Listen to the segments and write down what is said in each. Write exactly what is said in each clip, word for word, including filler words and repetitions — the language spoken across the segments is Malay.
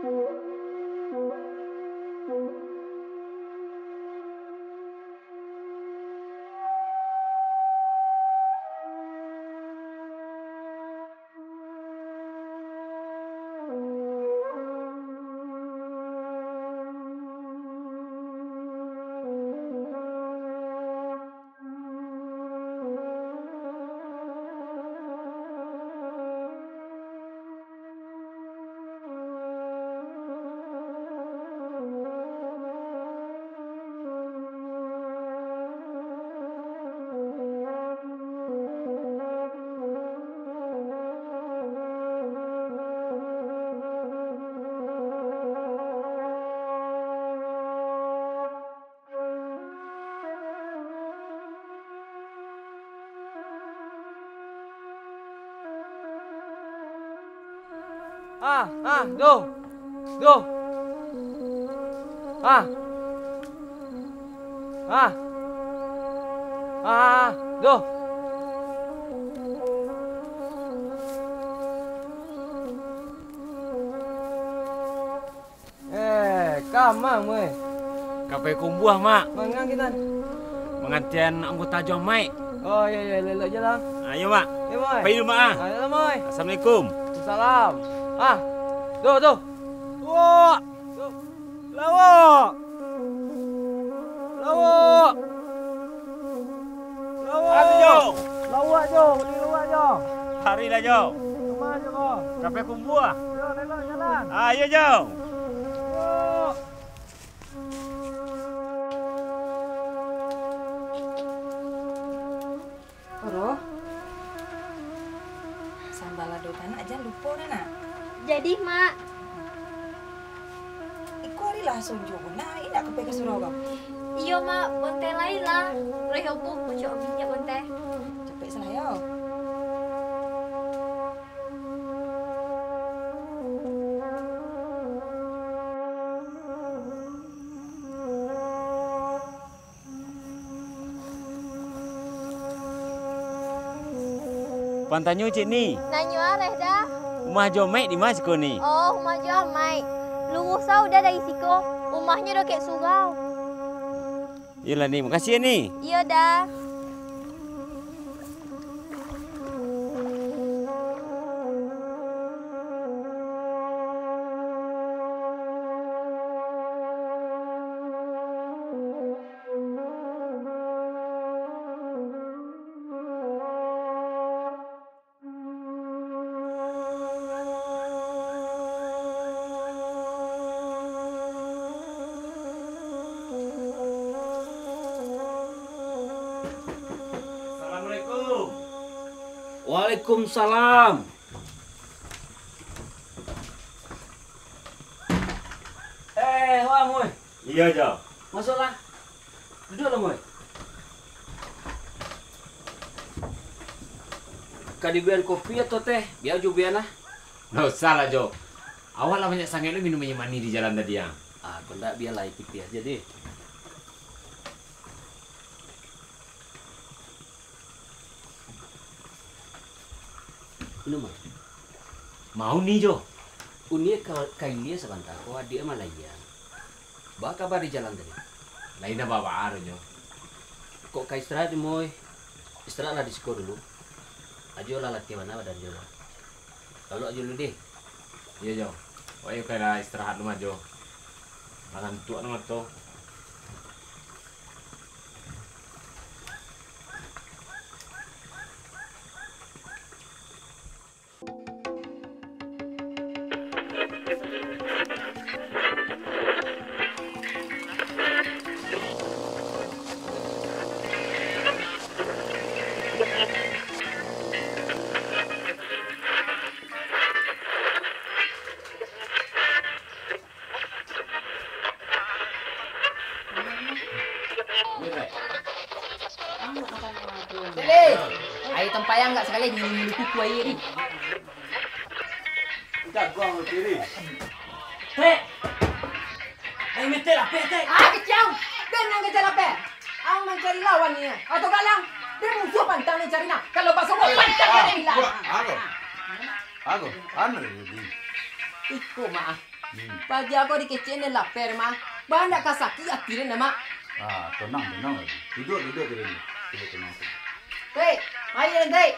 Ah, ah, do, do, ah, ah, ah, do. Eh, kamang mui. Kapai kumbuah, Mak. Mangang kita. Mengantian anggota Jom Mai. Oh iya iya, lelok je lah. Ayo, Mak. Eh, mui. Pergi dulu, Mak. Ah. Ayo lah, mui. Assalamualaikum. Salam. Ah, do, do. Wah. Lawak. Lawak. Lawak. Hari Jo. Lawak Jo, beli lawak Jo. Hari lah Jo. Kemana Jo kau? Kapai kumbuah. Yo, lelok jalan. Ayo Jo. Oh. Oro, sambal lado tanah aja lupa dah nak. Jadi, Mak. Iku hari lah sunjuk nak, ini nak kepe ke Surau. Iya, Mak. Bontai lain lah. Reho bu, pucuk minyak bontai. Cepet saya. Pantanyo cik ni. Nanyo areh dah. Rumah Jom Mai di mana siko ni? Oh, rumah jual mai. Lurus sau dah dari siko. Rumahnya dah kek surau. Yalah ni, makasih ya ni. Iya dah. Waalaikumsalam. Eh, wah mui. Iya Jo. Masuklah. Duduklah mui. Kadi biar kopi atau teh? Biar ju biar lah. Nggak usah lah Jo. Awal lah banyak sangat lu minum mani di jalan tadi yang. Ah, kondak biar lah ikut aja deh. Minum mah. Mau nih Jo. Unia kailia sebentar. Oh, dia Malaya. Ba kabar di jalan tadi. Lain apa apa Jo. Kok kai istirahat moy? Istirahatlah di sekolah dulu. Ajo lah latihan mana dan Jo. Lalu ajo dulu deh. Iya Jo. Oh ayo kaya istirahat lu mah Jo. Makan tua nomor tuh. Lele, air tempayang enggak sekali di kuku air ni. Enggak gua mau kiri. Hei, Ayo meter apa teh? ah kecang. Dia nang kejar apa? Ang mencari lawan ni. Atau galang? Dia musuh pantang ni cari nak. Kalau pasal gua pantang dia hilang. Aku, aku, anu ini. Iku maaf. Pagi aku dikecil ni lapar mah. Banyak kasaki akhirin nama. Ah, tenang, tenang lagi. Duduk, duduk di sini. Duduk tenang. Hei, ayo nanti.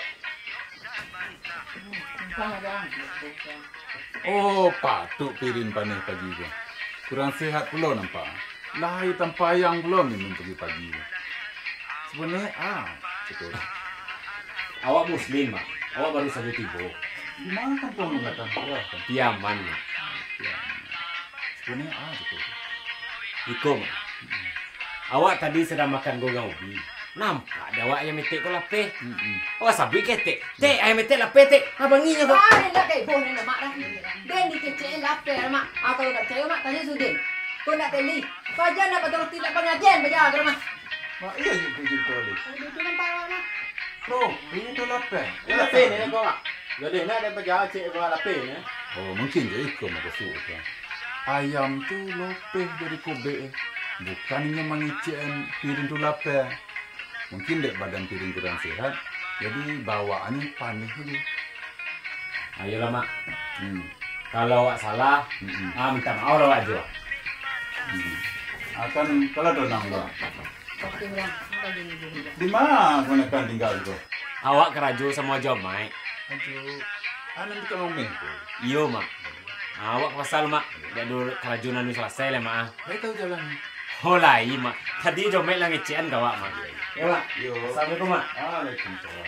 Oh, patuk piring panih pagi tu. Kurang sehat pula nampak. Lahir tanpa ayang pula minum pagi pagi. Sebenarnya ah, betul. Awak Muslim, Mak. Awak baru saja tiba. Di mana kan kau mengatakan ya, kan? Piaman, Mak. Ya, sebenarnya ah, betul. Iko, Mak. Awak tadi sedang makan gogang ubi. Nampak ada awak yang metek ko lapeh. Awak sabi ketek. Tek, ayam metek lapeh, tek. Abang ini kok. Ah, ni nak kayak boh ni nama dah. Den dikecil lapar mak. Aku nak percaya mak tanya sudin. Kau nak teli. Pagi nak betul tidak pengajian baca ke rumah. Mak iya je kerja tadi. Itu nampak mana? Bro, ini tu lapar. Lapeh ni kau mak. Jadi nak ada pejabat cik kau lapeh ni. Oh, mungkin je ikut mak suruh kan. Ayam tu lopeh dari kobe. Bukannya mengicen piring tu lapar. Mungkin dek badan piring kurang sehat. Jadi bawaannya panik aja. Ayolah, Mak. Hmm. Kalau awak salah, Hmm. ah minta maaf lah awak juga. Hmm. Akan kalau donang lah. Okey bang. Di mana kau nak tinggal tu? Awak kerajo sama Jomai. Aduh, anak kita ngomong tu. Iyo, Mak. Ah, awak pasal, Mak. Dah dulu kerajunan ni selesai lah, Mak. Saya tahu jalan. Oh lah, iya, Mak. Tadi Jomai lah ngecian kau, Mak. Ya, Mak. Yo. Assalamualaikum, Mak. Waalaikumsalam.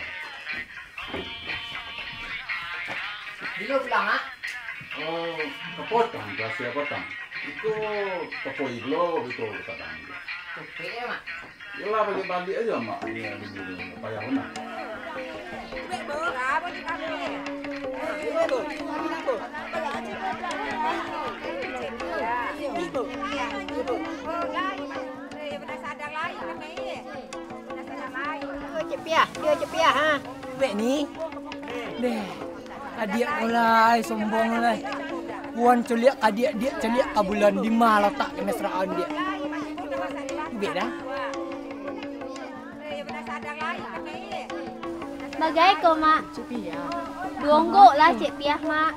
Dulu pulang ah. Oh, kepotong, kasih potong. Itu kepo iglo, itu katakan. Okey mak. Yalah bagi balik aja mak. Ini ada dulu, payah mana? Cepiah, dia cepiah ha. Bek ni. Bek. Adik mulai sombong mulai. Puan celiak adik dia celiak a bulan lima letak kemesraan dia. Bek dah. Bagai kau, Mak. Cepiah. Donggok lah Cik Piah, Mak.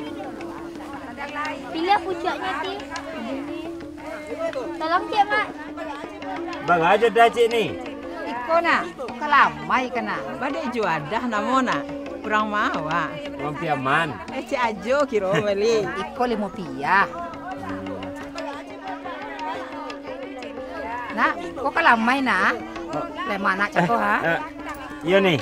Pilih pucuknya, Ti. Tolong, Cik, Mak. Bang aja dah cik ni. Iko nak, kelamai kena. Badai juadah namo nak. Kurang mau ah. Orang Piaman. Eh cik ajo kira beli. Iko lima piyah. Nak, kau kelamai nak? Lemah nak cakap ha? Uh, iya nih.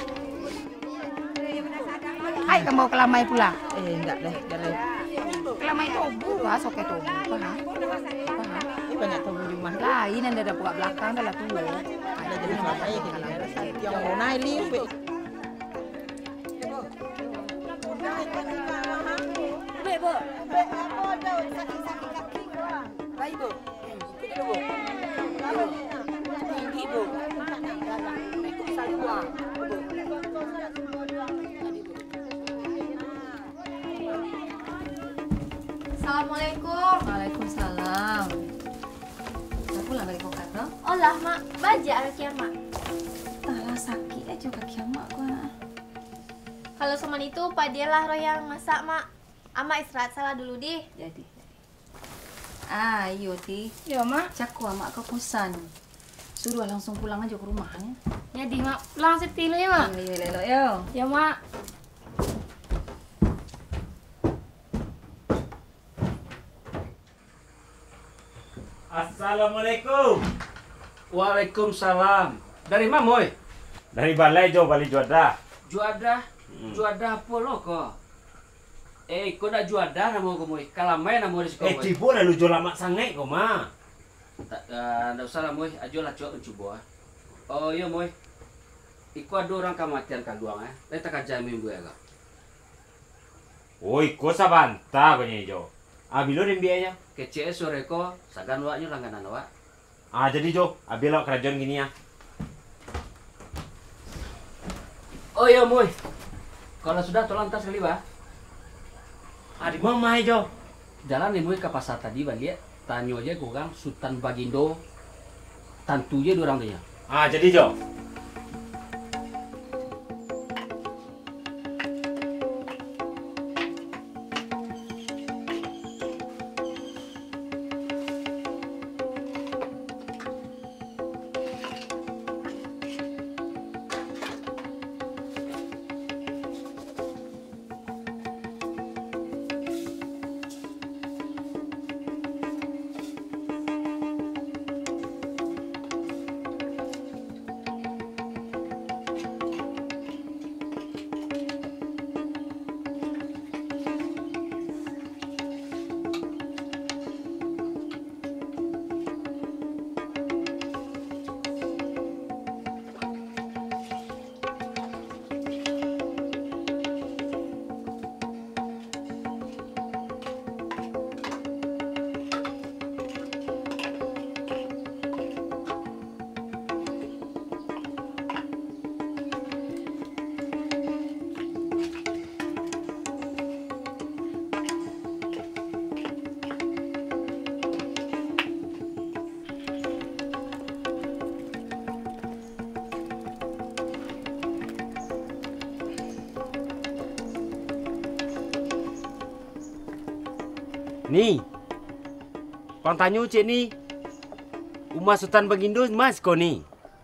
Hai kamu kelamai pula. Eh enggak deh, enggak deh. Kelamai tobu lah, soket tobu. Apa ha? Apa ha? Ini banyak tobu di rumah lain yang ada buka belakang dah lah tua. Ada jadi kelamai gini. Yang mau naik limpik. Baik, Bu. Baik, apa ada sakit-sakit kaki? Baik, Bu. Ikut dulu, Bu. Kalau tinggi, Bu. Ikut satu, Bu. Assalamualaikum. Waalaikumsalam. Dah pulang dari kokat no? Oh lah, Mak. Bajak kaki Mak. Talah sakit aja kaki mak ko nak. Kalau sama itu, Pak dia lah roh yang masak, Mak. Amak istirahat salah dulu, di. Jadi. Ah, iyo ti. Ya, Mak. Cakku mak ke kosan. Suruh langsung pulang aja ke rumahnya. Jadi, Mak. Pulang seti lu ya, Mak. Iya, iya, lelok yo. Ya, Mak. Assalamualaikum. Waalaikumsalam. Dari mana, Moy? Dari balai jo, balik juada. Juada? Juada apa lo kok? Eh, kau nak juada nama kau, Moy? Kalamai nama di sekolah. Eh, tipu dah lu jual lama sangat kau mah. Tak, tak usah lah, Moy. Ajo lah cok mencoba. Oh, iya, Moy. Iku ada orang kematian kaluang, eh. Tapi tak kaji minggu ya, kak. Oi, kau sabanta kau ni jo. Abilo rin biaya. Kecil sore ko, sagan waknya langganan wak. Ah, jadi jo, abilo kerajaan gini ya. Oh iya, Moy. Kalau sudah tolong tas kali, Pak. Adik mama jo. Jalan nih, Moy, ke pasar tadi, balik. Tanya aja kurang Sultan Bagindo. Tantunya dua orang dia. Ah, jadi jo. Nih. Pang tanya cik ni. Rumah Sultan Bagindo mas kau ni.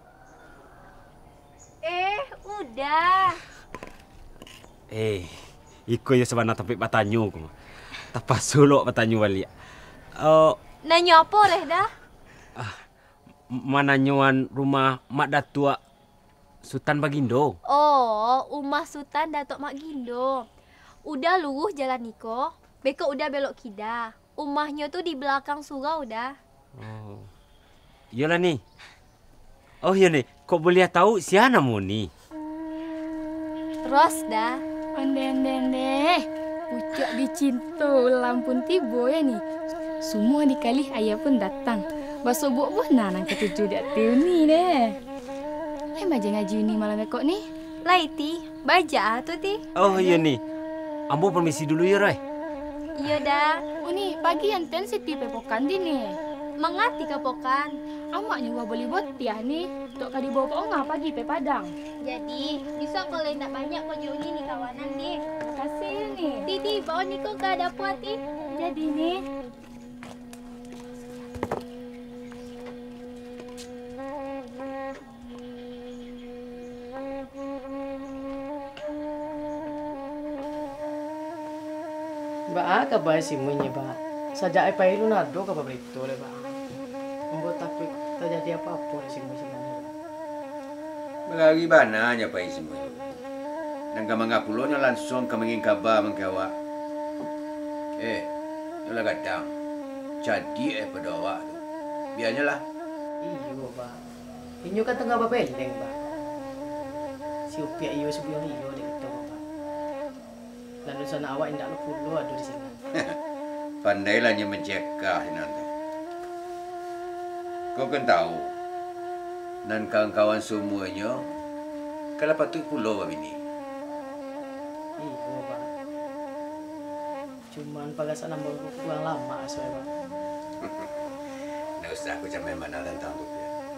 Eh, udah. Eh, ikut ya sebenarnya tapi bertanya kau. Tapas sulok bertanya balik. Uh, Nanya apa leh dah? uh, mananyuan rumah Mak Datuk Sultan Bagindo. Oh, rumah Sultan Datuk Mak Gindo. Udah lurus jalan Niko, beko udah belok kida. Rumahnya tuh di belakang surau dah. Oh. Iyalah ni. Oh iya ni, kau boleh tahu siapa mu ni? Ros dah. Ande ande ande. Pucuk dicinta lampun tibo ya ni. Semua dikali ayah pun datang. Baso buat pun nanang ketujuh dak tiu ni deh. Hai baca ngaji ni malam ekok ni. Laiti, baca tu ti. Oh iya ni. Ambo permisi dulu ya Roy. Iya dah. Oh ni pagi enten Siti pepokan di ni. Mengati kepokan. Amak juga boleh buat tiah ni. Tok kadi bawa kau ngah pagi pe Padang. Jadi, bisa kalau nak banyak kau jauh ni kawanan ni. Kasih ni. Titi, bawa Niko ke dapur ti. Jadi ni. Ba ka ba si munye ba? Saja ai pai lu nado ka ba berito le ba. Membuat tapi terjadi apa-apa di sini sini. Melagi bana nya pai semua. Nang kamanga pulonya langsung kamangin kabar mengkawa. Eh, yola gadang. Jadi eh pada awak tu. Biarnya lah. Iyo ba. Inyo kan tengah ba beleng ba. Si upiak iyo sebelum iyo le kita ba. Lalu sana awak indak lepulo ada di sini. Pandailah nya mencekah nanti. Kau kan tahu. Dan kawan-kawan semuanya kalau patut pulau ini. Iyo ba. Cuman pagasan nambah kurang lama saya ba. Nggak usah aku camai mana tentang tu.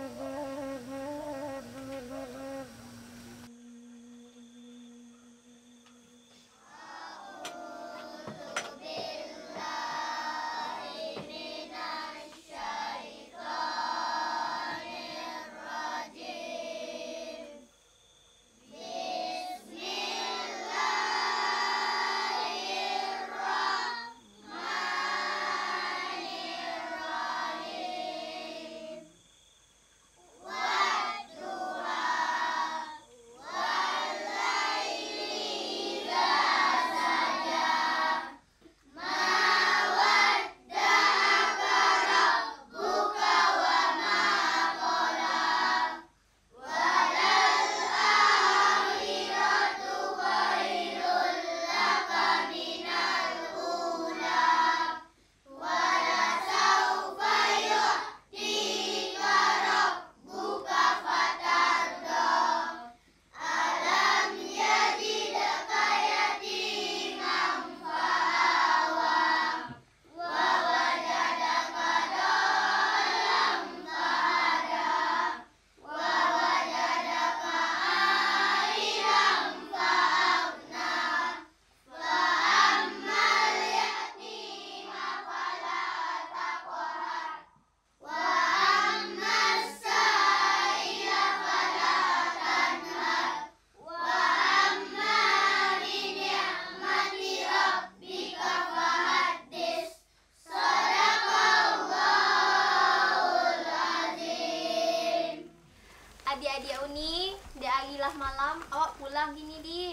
Adik-adik Uni, dah harilah malam, awak pulang gini di.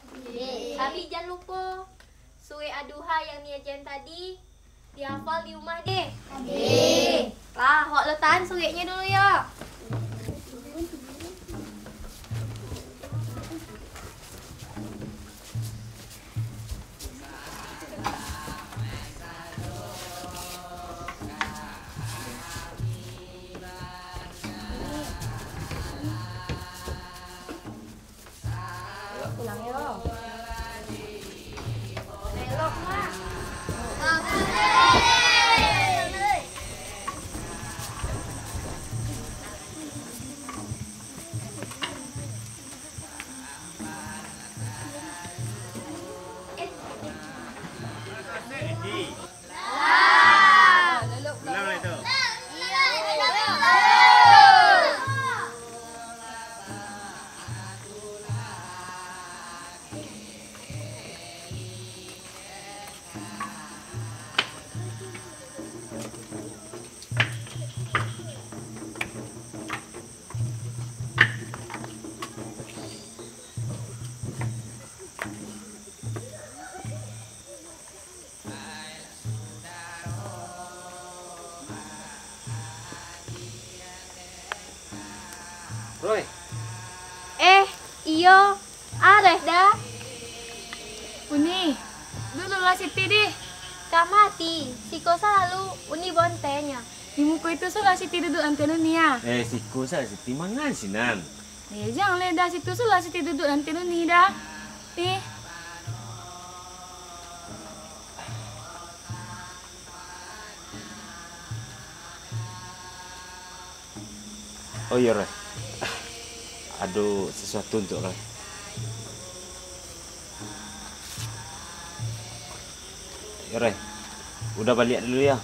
Tapi jangan lupa, surah Ad-Duha yang ni ajan tadi, dihafal di rumah deh. Adik. Lah, awak letakkan surahnya dulu ya. Pulang yo. Elok, Mak. Di. Lah. Areh dah. Uni, duduklah Siti deh. Kak mati. Siko selalu uni bontenya. Di muka itu sulah Siti duduk nanti Uni ya. Eh, siku saya Siti mangan sinan. Eh, jangan le dah situ sulah Siti duduk nanti Uni dah. Nih. Oh iya, Roy. Aduh, sesuatu untuk Roy. Ya, Roy. Udah balik dulu ya.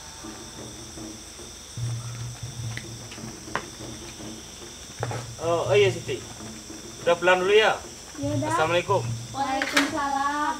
Oh, oh iya Siti. Udah pulang dulu ya. Ya dah. Assalamualaikum. Waalaikumsalam.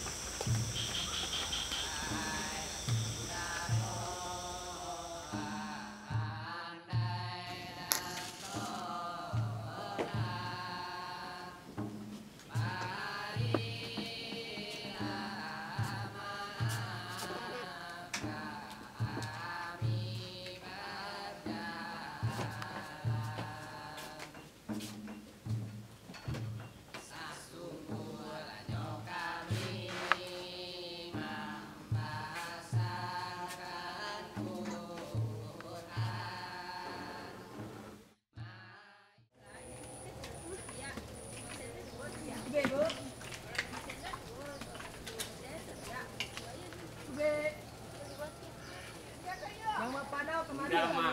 Dah, Mak.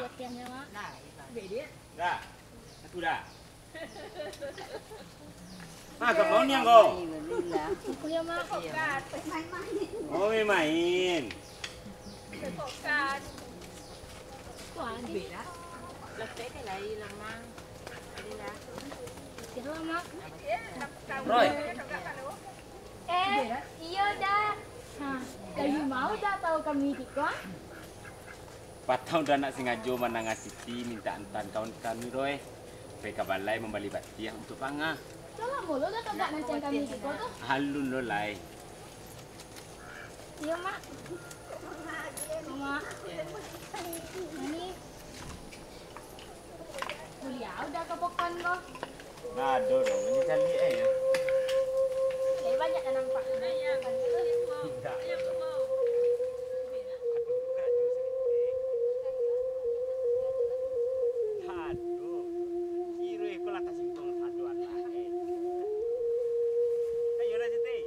Dah. Aku dah. Mak, kau mau ni kau? Aku ya mak. Oh, main main. Kuan. Lepet ni lagi lemang. Kira mak. Roy. Eh, iya dah. Ha, lagi mau dah tahu kami dikwa? Patau dah nak sengaja mana Siti minta antan kawan kami Roy. Peka balai membeli batiah untuk pangah. Salah mulu dah tak nanti kami dikwa tu. Halun lo lai. Iya mak. Mak. Ini. Kuliah udah kepokan kau. Nah, do dong. Ini kali eh ya. Eh banyak dah nampak. Tidak. Aduh, kira ikut lah kasih tolong saduan lah. Ayo lah Siti.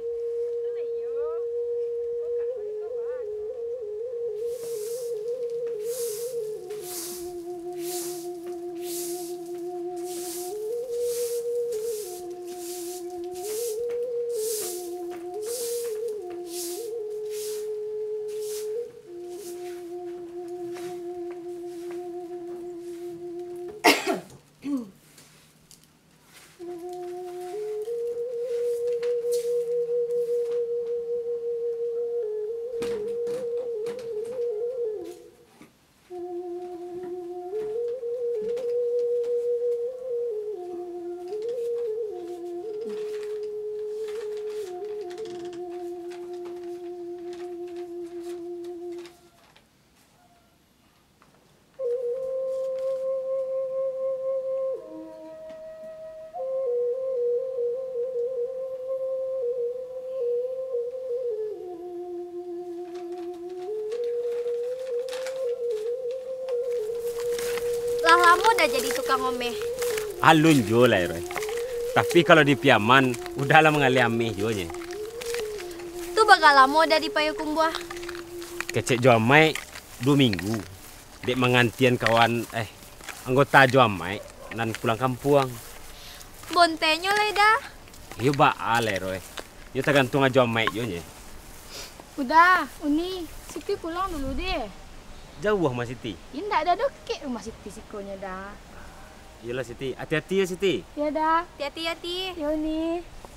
Lah lama dah jadi tukang omeh. Alun jo lah Roy. Tapi kalau di Piaman, udahlah mengalih amih jo nya. Tu bakal lama dah di Payakumbuh. Kecek jo amai dua minggu. Dek mengantian kawan eh anggota jo amai nan pulang kampung. Bontenyo lah dah. Yo ba ale Roy. Yo tergantung aja amai jo nya. Udah, Uni, Siti pulang dulu deh. Jauh rumah Siti. Ini tak ada deket rumah Siti sikonya dah. Iyalah Siti, hati-hati ya Siti. Ya dah. Hati-hati. Ya Uni.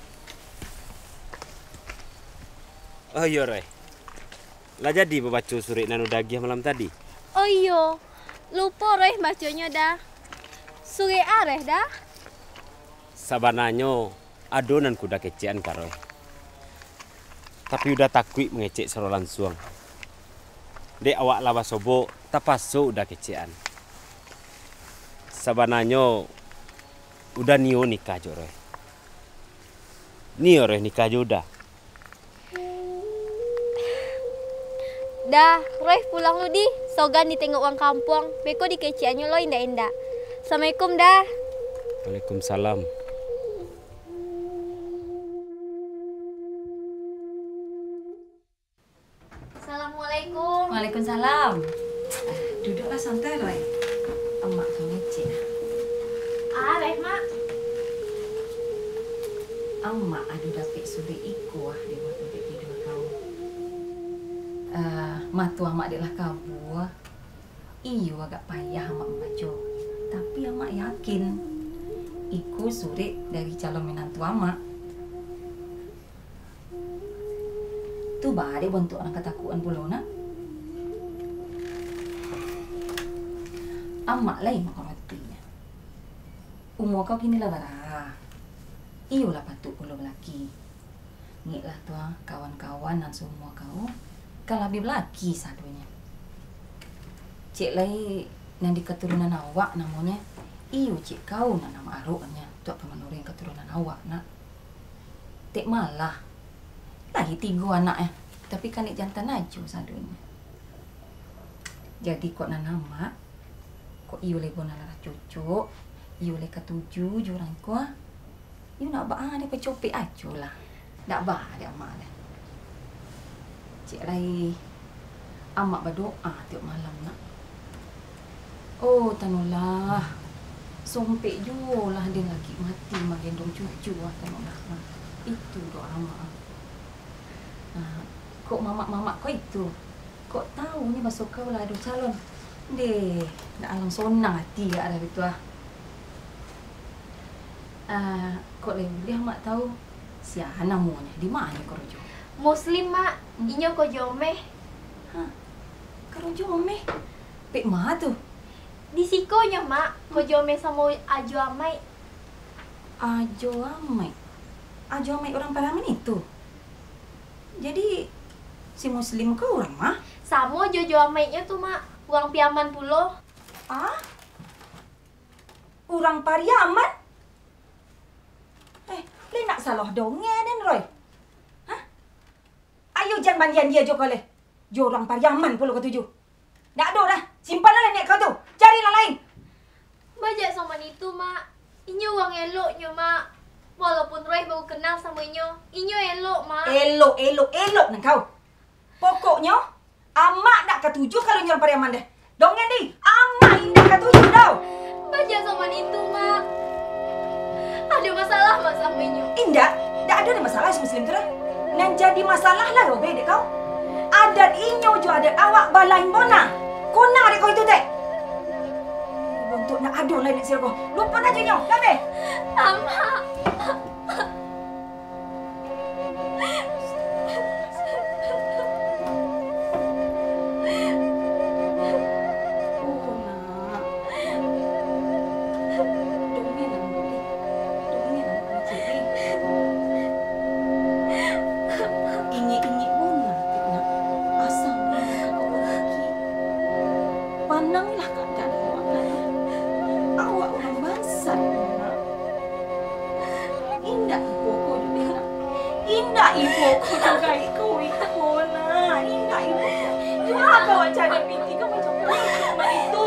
Oh iya Roy. Lah jadi membaca surat nanu dagih malam tadi. Oh iyo, lupa Roy bacanya dah. Suri areh dah. Sabananyo adonan kuda kecean Roy. Tapi udah takut mengecek sero langsung. Dek awak lawa sobo tapaso udah kecean. Sabananyo udah nio nikah jo Roy. Ni orang nikah jodoh. Dah, Roy pulang lu di. Sogan ditengok orang kampung. Beko dikeciannya lo indah-indah. Assalamualaikum dah. Waalaikumsalam. Assalamualaikum. Waalaikumsalam. Duduklah santai, Roy. Emak tu ngecek. Ah, baik, Mak. Emak ada dapat sulit ikut ah dia buat tempat tidur kau. Uh, matu amak dia lah kabur. Iyo agak payah amak membaca. Tapi amak yakin ikut surat dari calon menantu amak. Tu bah dia bentuk orang ketakutan pula nak. Amak lain mak matinya. Umur kau kini lah barah. Iyo lah patut pula belaki. Ngiklah tu kawan-kawan dan semua kau. Kalau lebih belaki sadunya. Cik lai yang di keturunan awak namanya. Iyo cik kau nak nama aruknya. Tu apa menurut keturunan awak nak. Tek malah. Lagi tiga anak eh. Tapi kan ik jantan aja sadunya. Jadi kok nak nama. Kok iyo le bona lara cucu. Iyo le ketujuh jurang ko. Iyo nak ba ada pecopek aja lah. Tak bah ada amak dah. Cik lai amak berdoa tiap malam nak. Oh tanulah. Sompek jualah dia lagi mati magendong cucu ah tanulah. Itu doa amak. Ah, kok mamak-mamak kau itu. Kok tahu ni masuk kau lah ada calon. Deh, nak alang sonang hati gak ada betul ah. Ah, kok lain dia mak tahu siapa namanya di mana kau rujuk? Muslim, Mak. Inyo ko jomeh. Ha. Kau jomeh. Pek mah tu. Di sikonya, Mak. Ko jomeh sama Ajo Amai. Ajo Amai. Ajo Amai orang Paramin itu. Jadi si Muslim kau orang mah? Sama Jojo Amai-nya tuh, Mak. Uang Piaman pulo. Ah? Orang Pariaman? Eh, le nak salah dongeng kan, Roy? Hah? Ayo jangan mandian dia jo kole. Jo orang Pariaman pula kau tuju. Tak ada dah. Simpanlah nenek kau tu. Carilah lain. Bajak sama itu, Mak. Inyo uang eloknya, Mak. Walaupun Roy baru kenal sama Inyo. Inyo elok, Mak. Elok, elok, elok nang kau. Pokoknya, amak nak ketujuh kalau nyor Pariaman dah. Dongeng di. Amak indah ketujuh tau. Bajak sama itu, Mak. Ada masalah, Mak, sama Inyo. Indah, tak ada masalah si Muslim tu dah. Yang jadi masalah lah robe dek kau. Adat Inyo jo adat awak balain bona. Kona dek kau itu dek. Untuk nak adu lain nak sirko. Lupa aja Inyo, gabe. Amak. Pandanglah keadaan awak lah. Awak orang bangsa. Indah ibu ko juga. Indah ibu ko juga ikaw ikaw na. Indah ibu ko. Kenapa awak cari binti kau macam mana itu?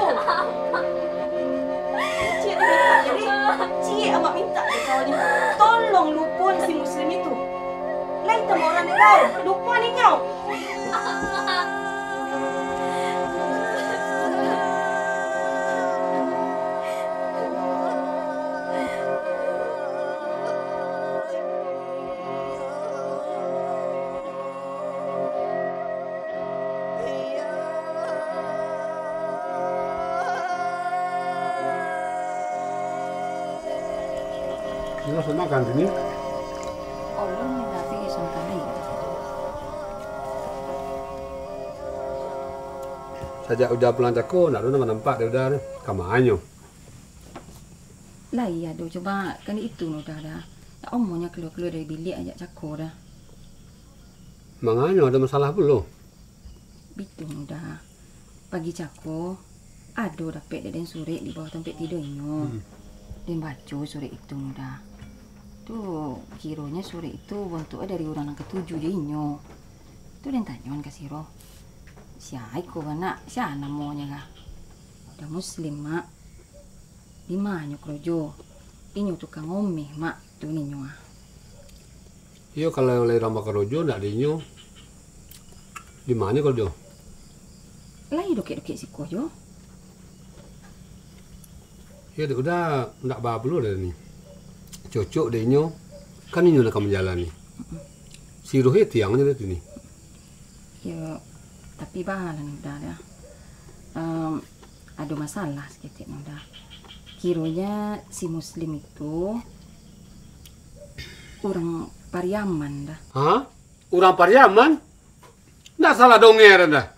Cik minta jadi. Cik amat minta dia kau ni. Tolong lupakan si Muslim itu. Lain sama orang ni kau. Lupa ni kau. Kita sudah makan sini. Oh, lu nak pergi sama lain. Sejak udah pulang cako, nak nama nampak dia udah kamarnya. Lah iya, do coba kan itu no dah dah. Ya omongnya keluar-keluar dari bilik ajak cako dah. Manganya ada masalah belum? Bitu no dah. Pagi cako, ada dapat dan surat di bawah tempat tidurnya. Hmm. Dan baca surat itu no dah. Tu kiranya sore itu bentuknya dari orang yang ketujuh dia inyo. Tu dan tanyawan ke siro. Siapa ko anak? Siapa namanya kah? Udah muslim mak. Di mana krojo? Inyo tukang omeh mak tu ninyo ah. Iyo kalau oleh Rama Karojo nak dinyo. Di mana Karojo? Lai dokek-dokek si kojo. Ya udah nak bawa perlu dah ni. Cocok dinyo. Kan inyo nak menjalani. Si Rohit tiangnya dah ni. Ya tapi bahalan udah dah. Um, ada masalah sedikit udah. Kiranya si muslim itu orang Pariaman dah. Hah? Orang Pariaman? Nggak salah donger dah.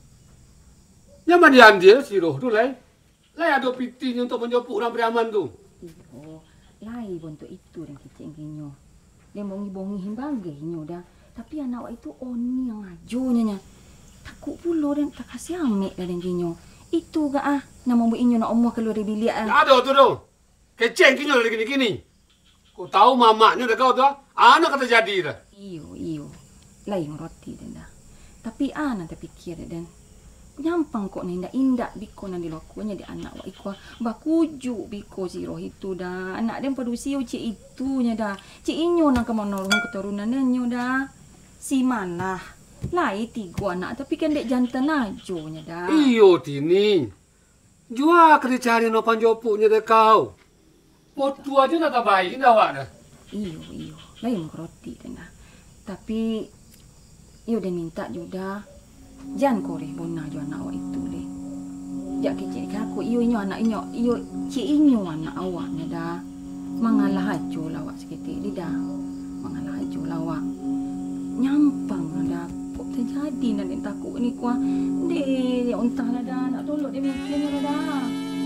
Nyaman dia si Roh tu lai. Lai ada pitinya untuk menjemput orang Pariaman tu. Oh, lai bentuk itu dan kecil ginyo. Dia bongi-bongi himbangge ginyo dah. Tapi anak itu oni yang ajonya nya. Takut pulo dan tak kasih amik dah dan ginyo. Itu gak ah nama bu inyo nak omong keluar dari bilik ah. Ada tu tu. Kecil ginyo lagi gini-gini. Kau tahu mamaknya dah kau tu ah. Anak kata jadi dah. Iyo, iyo. Lain roti dan dah. Tapi anak terfikir dan nyampang kok ninda indak biko nan dilakukannya di anak wa ikwa bakuju biko si Roh itu dah. Anak dia pada usia cik itunya dah. Cik inyo nak kemonolong keturunan nyo dah. Si manah. Lai tiga anak tapi kan dek jantan ajonya dah. Iyo tini. Jua kena cari no panjopuknya dah kau. Potu aja nak baik dah awak dah. Iyo, iyo. Lain roti dan dah. Tapi iyo dan minta juga jangan koreh bona jo anak awak itu le. Jak kecil aku iyo inyo anak inyo iyo cik inyo anak awaknya dah. Mangalah ajo lawak seketik di dah. Mangalah ajo lawak. Nyampang dah. Kok terjadi nak dia takut ni kuah. Deh, dia untahlah dah nak tolong dia mikirnya dah.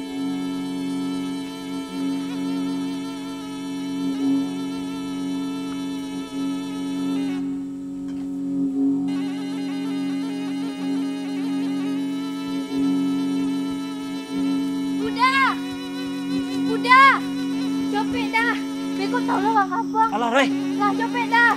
Alah, Roy. Lah, copet dah.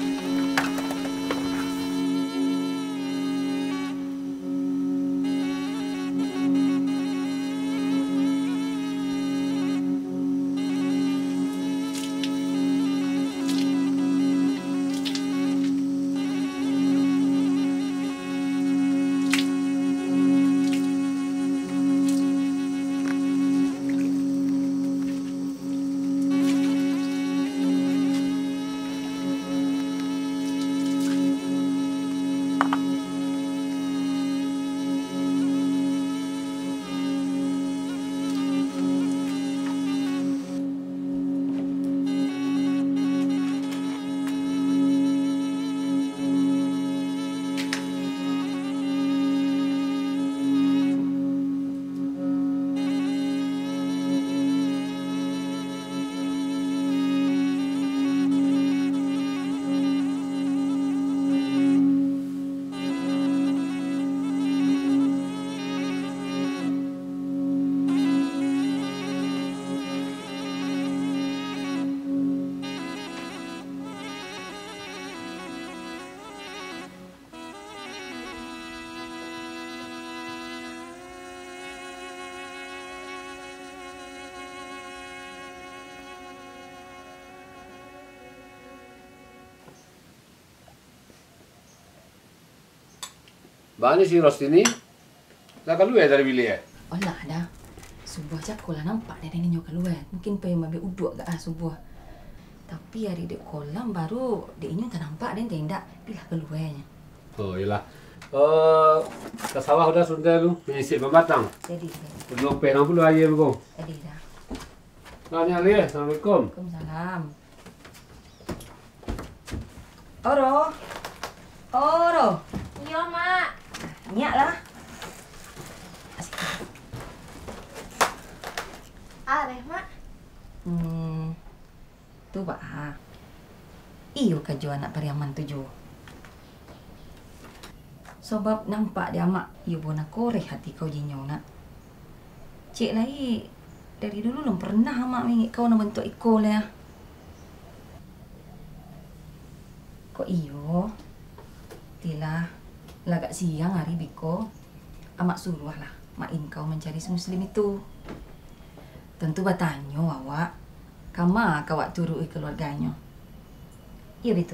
Mana si Rostini? Dah keluar dari bilik eh? Olah dah. Subuh cakap lah nampak dia ni nyok keluar. Mungkin pengen ambil uduk ke ah subuh. Tapi hari dek kolam baru dek ini tak nampak dan tidak pilih keluarnya. Oh iyalah. Uh, ke sawah dah sudah tu menyisip batang. Jadi. Belum penang pula air betul. Jadi dah. Nanya Ali, Assalamualaikum. Waalaikumsalam. Oro. Oro. Iya, Mak. Nyak lah. Areh, Mak. Hmm. Tu bah. Iyo ka jo anak Pariaman tu jo. Sebab nampak dia mak iyo bona koreh hati kau jinyo nak. Cik lai dari dulu belum pernah mak mengik kau nak bentuk ikol ya. Kok iyo? Tila, lagak siang hari Biko. Amak suruh lah, main kau mencari si Muslim itu. Tentu bertanya awak, kama kawak turui keluarganya. Iya betul.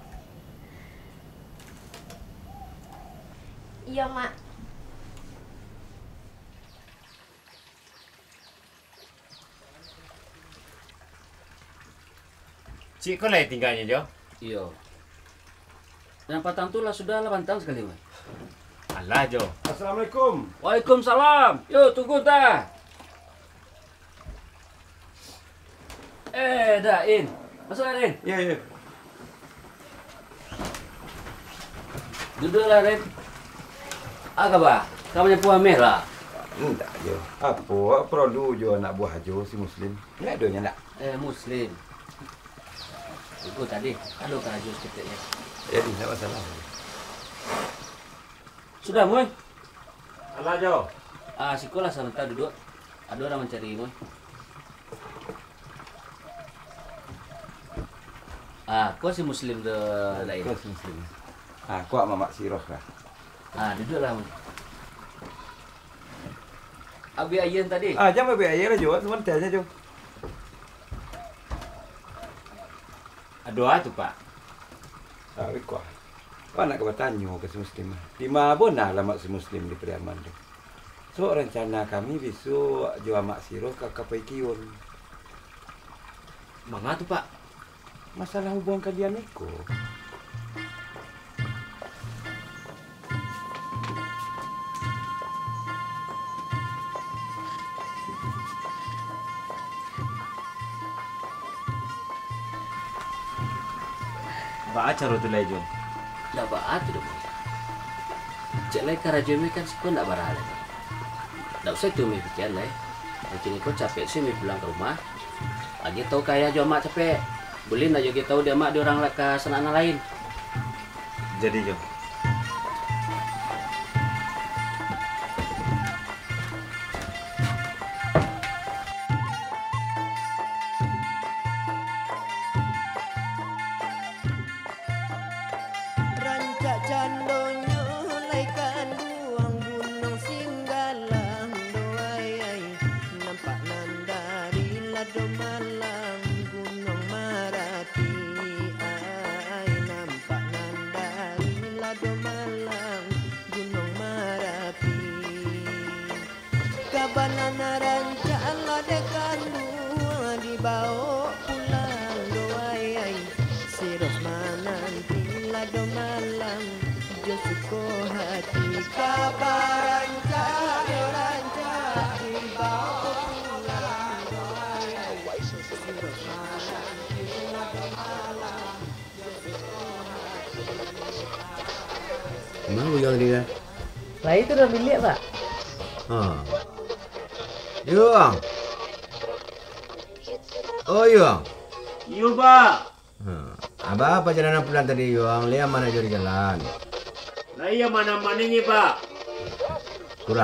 Iya, Mak. Cik kau lah tinggalnya, Jo? Iya. Dan patang tu lah sudah lapan tahun sekali, Mak. Alah, Jo. Assalamualaikum. Waalaikumsalam. Yo, tunggu dah. Eh, dah, In. Masuklah, In. Ya, ya. Duduklah, Ren. Apa bah? Kamu punya puan merah. Enggak, Jo. Apa perlu Jo anak buah Jo si Muslim? Enggak adanya nak. Eh, Muslim. Itu tadi, kalau kan jus kita ya. Ya, tidak masalah. Sudah, Moy. Alah, Jo. Ah, sekolah sebentar duduk. Ada orang mencari, Moy. Ah, kau si Muslim de lain. Kau si Muslim. Ah, kau mamak siroh lah. Ah, duduklah, Moy. Abi Ayen tadi. Ah, jangan Abi Ayen lah, Jo. Sebentar aja, Jo. Doa tu, Pak. Ah, kau. Kau nak bertanya ke si Muslim. Di mana pun nak alamat si Muslim di Priaman tu. So, rencana kami besok Jo amak siroh ke Kapai Kion. Mangga tu, Pak? Masalah hubungan kalian itu. Ba acara tu lah, Jo. Dah baat tu dah, Moy. Cek lai karajo mi kan sekolah nak barah lagi. Tak usah tu mi fikir lai. Macam ni kau capek sih mi pulang ke rumah. Lagi tahu kaya jo mak capek. Boleh nak juga tahu dia mak dia orang ke sana lain. Jadi, Jo. Rancak candonyo laikan buang gunung singgalang doai nampak nandari lado malang gunung Marapi ai nampak nandari lado malang gunung Marapi kabanana rancak ladekan dua dibawa pulang doai siros mananti lado malang Josuko hati kabaran cak rancak dibawa pulang doai siros mananti lado malang Josuko hati. Mana yang dia? Lah itu dah milik, Pak. Ha. Yuang. Oh, Yuang. Yo, Pak. Ha. Abah apa perjalanan pulang tadi, Yuang? Lihat mana jauh jalan. Lah iya mana-mana ni, Pak. Kurang.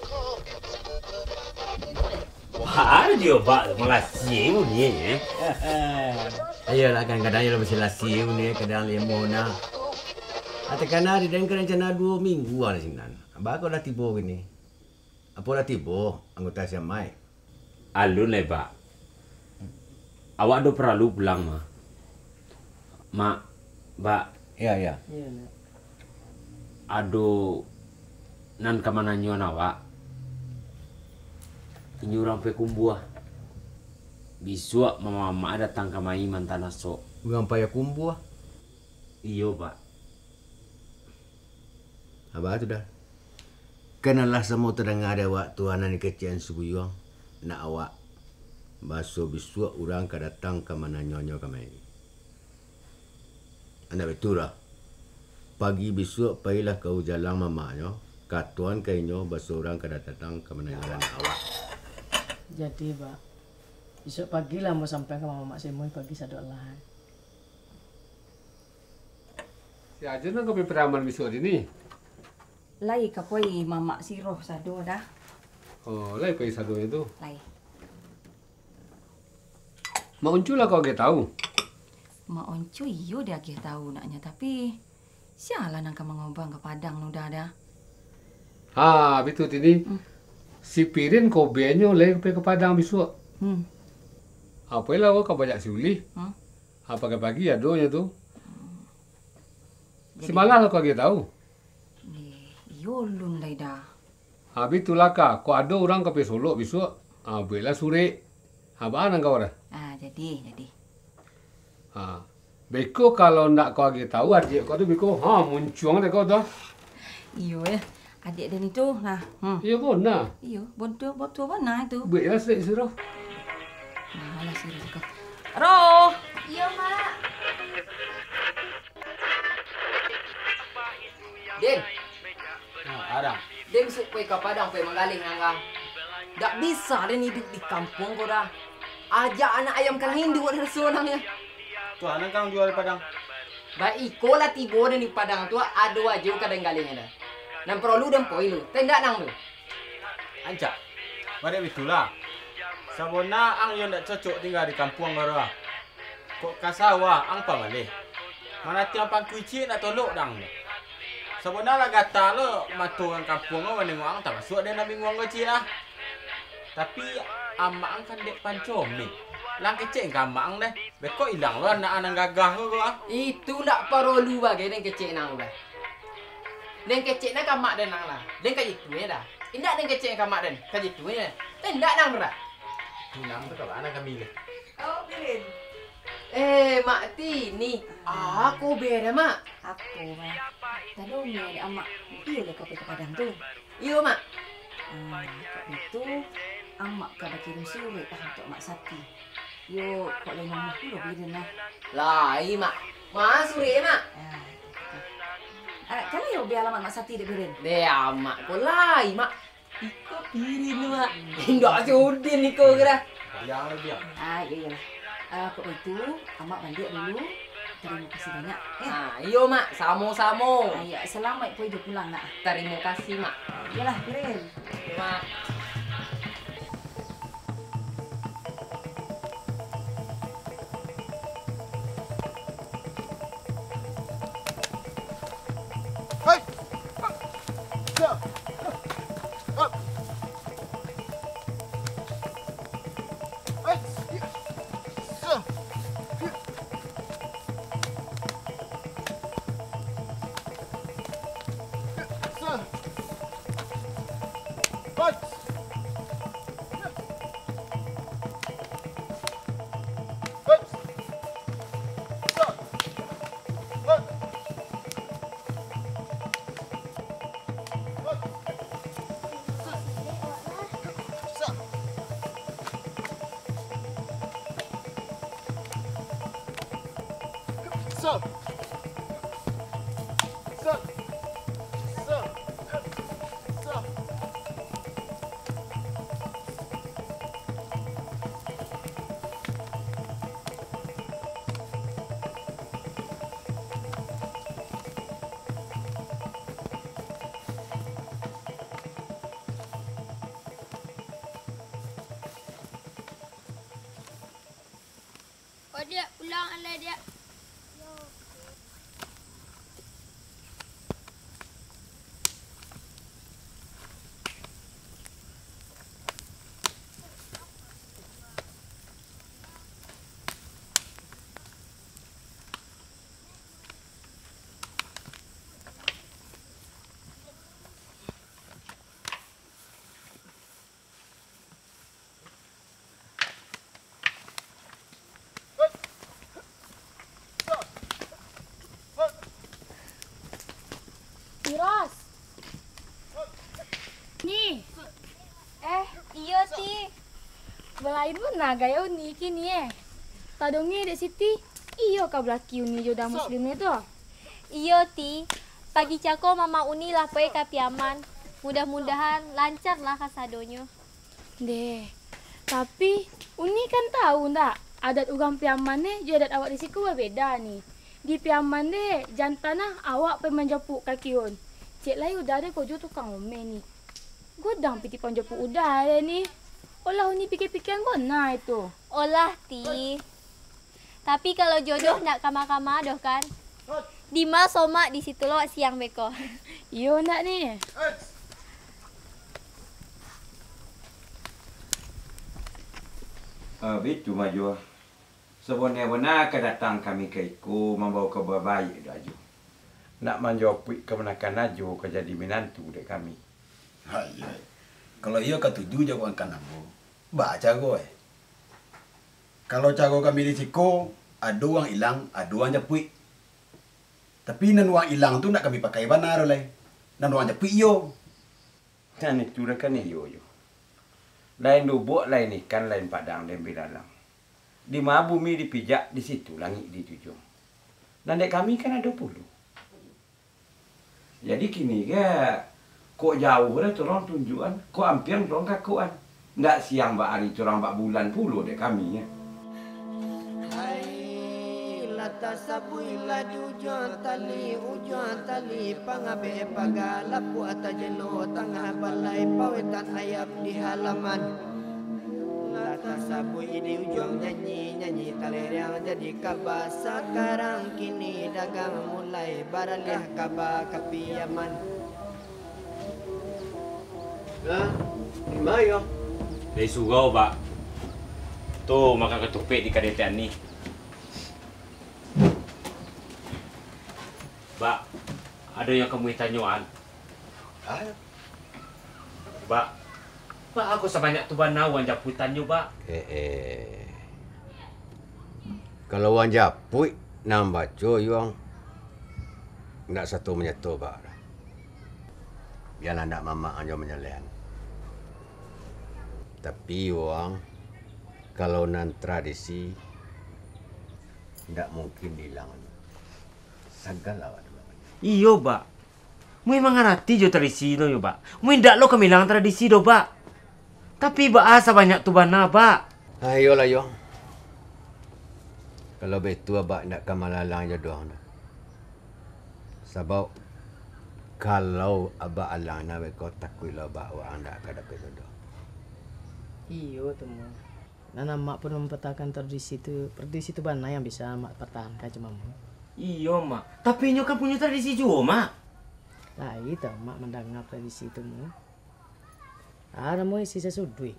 Wah, dia, Pak. Melasiu ni, eh. Ayolah, kadang-kadang dia mesti lasiu ni, kadang lemon nah. Atau kerana di dalam rencana dua minggu ada sini. Abah kau dah tiba gini. Apa dah tiba? Anggota siamai. Alun lah, Pak. Awak do perlu pulang, mah. Mak, Mbak. Ya, ya. Aduh, nan kemana nyuan awak? Ini orang pekumbuah. Besok mama-mama datang ke mai mantan asok. Orang payah kumbuah. Iyo, Pak. Abah tu dah. Kenalah semua terdengar ada waktu anak ni kecian subuh yuang. Nak awak. Baso besok orang akan datang ke mana nyonya ke mai. Anak betul lah. Pagi besok pergilah kau jalan mamanya. Katuan kainyo baso orang akan datang ke mana nyonya awak. Jadi, Pak. Besok pagi lah mau sampai ke Mama Mak Semoy pagi sadok lah. Si Ajun nak kau peraman besok ini. Lai kapoi Mama Siroh sado dah. Oh, lai pergi sado itu. Lai. Mak uncul lah kau ke tahu. Mak Onco iyo dia agih tahu naknya tapi sialah nang mengobang ke Padang nu dah dah. Ha, betul ini. Hmm. Si Pirin kau benyo le ke Padang besok. Hmm. Apa lah kau banyak siuli? Hmm. Apa ke pagi adonya tu? Si malah lo kau agih tahu. Iyo lun lai dah. Ha, betul lah kak. Kau ada orang ke Solo besok. Ha, bela sore. Ha, mana kau dah? Ah, jadi, jadi. Ha. Beko kalau nak kau agih tahu adik kau tu beko. Ha, muncung deh kau tu. Iyo ya. Adik dan itu nah. Hmm. Iyo pun nah. Iyo, bontu bontu apa nah itu. Baiklah sedek suruh. Nah, lah suruh kau. Roh. Iya, Mak. Din. Nah, Arang. Din suk pergi ke Padang pergi menggalih dengan kau. Tak bisa Din hidup di kampung kau dah. Ajak anak ayam kan Hindu ada seorangnya. Tu anak kang jual di Padang. Baik, kau lah tiba dan di Padang tu ada aja kadang galingnya dah. Nan perlu dan poi lu. Tendak nang lu. Ancak. Pada itulah. Sabona ang yang tak cocok tinggal di kampung kau dah. Kok kasawa ang pa malih. Mana tiang pangkuci nak tolok dang. Sabona lah gata lo maturang kampung kau menengok ang tak masuk dia nak bingung kau cia. Tapi amak ang kan dek pancom ni. Lang kecil kan amak ang deh. Beko hilang lo anak-anak gagah kau kau. Itu tak perlu bagi yang kecil nang dah. Yang kecil nak kamak dan nang lah. Yang kaji tu ni dah. Indak yang kecil kamak dan kaji tu ni. Tidak nang dah. Hilang tu kau anak kami le. Oh, Pirin. Eh, Mak Tini. Aku beda, Mak. Aku, Mak. Tadi ni ada amak. Iyo le kau pergi ke Padang tu. Iyo, Mak. Ah, itu amak kau dah kirim surat dah untuk Mak Sati. Yo, kau lain nama tu lo Pirin lah. Lah, iya, Mak. Mak surat, Mak. Ah, kan yo biar alamat Mak Sati dek Pirin. Deh, amak kau lai, Mak. Iko Pirin lu, Mak. Indak sudin iko kira. Yang lebih. Ah, iya iya. Ah, kok itu amak balik dulu. Terima kasih banyak. Eh. Ah, iyo, Mak. Samo-samo. Ah, ya, selamat pun hidup pulang nak. Terima kasih, Mak. Iyalah, Pirin. Mak. Sir. Sir. Sir. Sir. Oh, dia pulang alai dia. Miras. Ni. Eh, iya ti. Belain pun naga ya uni kini eh. Tadongi dek Siti. Iyo kau belaki uni jodoh muslim itu. Iya ti. Pagi cako mama uni lah poe ka piaman. Mudah-mudahan lancar lah kasadonyo. Deh. Tapi uni kan tahu ndak adat urang piaman ni je adat awak di siku berbeda ni. Di piaman deh jantana awak pe menjapuk kakiun. Cik lai udah ada kojo tukang ome ni. Godang piti panjapuk udah ada ni. Olah uni pikir-pikir benar itu. Olah ti. Tapi kalau jodoh nak kamar-kamar doh kan. Dima somak di situ lo siang beko. Yo nak ni. Ah, betul maju. Sebenarnya akan datang kami ke Iko membawa kabar baik dah Aju. Nak menjawab kemenakan Aju ke jadi menantu dek kami. Hai. Kalau ia ketuju jawab kan aku. Baca gue. Kalau cago kami di Siko, ada uang hilang, ada uang jepui. Tapi nan uang hilang tu nak kami pakai benar oleh. Nan uang jepui yo. Dan itu dah kan yo yo. Lain lubuk, lain ikan, lain padang, lain bilalang. Di mana bumi dipijak, di situ langit ditujung. Dan dek kami kan ada puluh. Jadi kini ke, kok jauh dah turang tunjukan, kok hampir turang kakuan. Ndak siang bak hari turang bak bulan puluh dek kami ya. Hai lata sabuila di ujung tali ujung tali pangabe pagala puata jeno tengah balai pawetan ayam di halaman. Lata sabu ini ujung nyanyi-nyanyi talerang jadi kabar sekarang kini dagang mulai baralih kabar kepiaman. Lah, di mana? Dari surau, Pak. Tu makan ketupik di kadetan ni. Pak, ada yang kamu tanyaan? Ah. Pak, Pak aku sebanyak tu banawan japui tanyo, Pak. Eh eh. Kalau wan japui nam baco yuang. Ndak satu menyatu, Pak. Biarlah nak mama anjo menyelian. Tapi wang kalau nan tradisi ndak mungkin hilang. Segala ada. Iyo, Pak. Mu memang ngerti jo tradisi no yo, Pak. Mu ndak lo kemilang tradisi do, Pak. Tapi bahasa banyak tu bana, Pak. Ayolah yo. Kalau betul abak ndak kamalalang jodoh dah. Sebab kalau abak alang na beko takuilah abak wa anda kada jodoh. Iyo temu. Nana mak pun mempetakan tradisi itu, tradisi itu bana yang bisa mak pertahankan cuma mu. Iyo, Mak. Tapi nyo kan punya tradisi juga, Mak. Lah itu mak mendengar tradisi itu mu. Ada mu sisa sudui.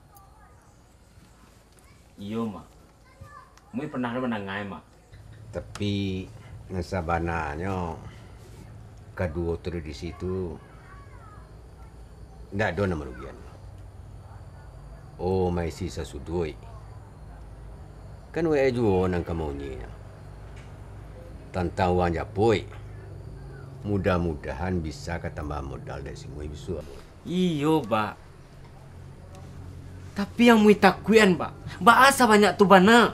Iyo, Mak. Mu pernah mendengar, Mak. Tapi nasabananya kedua tradisi itu ndak ada nama rugian. Oh, mai sisa sudui. Kan we juga nang kamu nya. Tentang wang japui. Mudah-mudahan bisa ketambah modal dari semua bisu. Iyo, Pak. Tapi yang mu takuan, Pak. Bahasa banyak tu bana.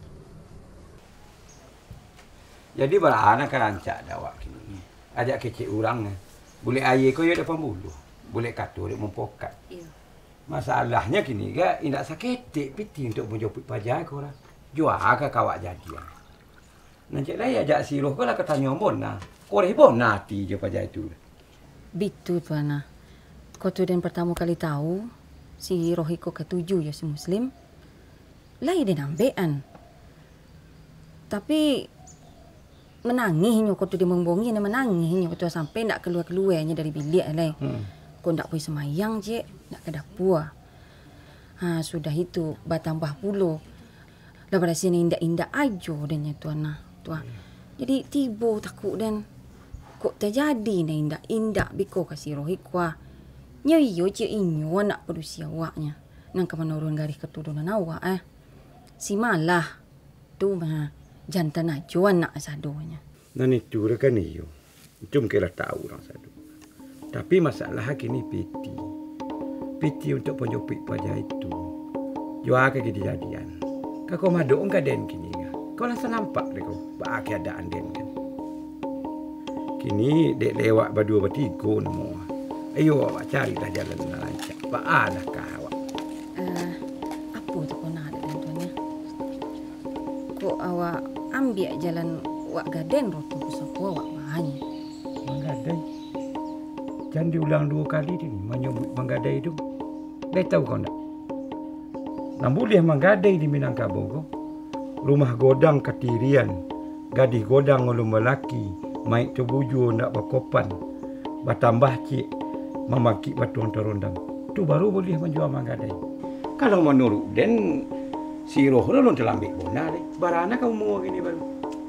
Jadi barahana kan rancak dawak kini. Ajak kecil orang. Boleh air kau ya depan bulu. Boleh katu dia mempokat. Iya. Masalahnya kini ke indak sakit piti untuk menjopit pajak kau lah. Jual ke kawak jadian. Nanti lah ajak siruh kau lah ketanya bona. Kau dah bona ti je pajak itu. Betul tuana. Kau tu dan pertama kali tahu si Rohiko ketujuh ya si Muslim. Lah dia nambean. Tapi menangisnya kau tu dia membongi dan menangisnya kau tu sampai nak keluar-keluarnya dari bilik lah. Hmm. Kau nak pergi semayang je, nak ke dapur. Ha, sudah itu bertambah puluh. Daripada sini indak-indak ajo dan tuana. Tuan. Jadi tiba takut dan kok terjadi na indak-indak biko kasih Rohiko. Nya iyo je inyo nak perusia awaknya. Nang ke menurun garis keturunan awak eh. Si malah tu mah jantan ajo anak sadonya. Nan itu rekan iyo. Itu mungkin lah tahu orang sadu. Tapi masalah kini piti. Piti untuk penjopit pajak itu. Jual ke kejadian. Kau madu engkau den kini kan. Kau rasa nampak deh kau. Bah keadaan den kan. Kini dek lewat berdua bertiga nemu. Ayo awak carilah jalan lancar. Bah ada kah awak? Uh, apa tu kau nak ada tuannya? Kau awak ambil jalan wak gaden rotu kusapu awak bahannya. Menggadai. Jangan diulang dua kali ni menyebut menggadai itu. Dah tahu kau tak? Nak boleh menggadai di Minangkabau kau. rumah godang katirian, gadih godang ulun melaki, maik tebuju nak berkopan, bertambah cik memaki batuang terondam. Tu baru boleh menjual manggadai. Kalau menurut Den, si roh lu telah ambil bona deh. Barana kamu mau gini baru.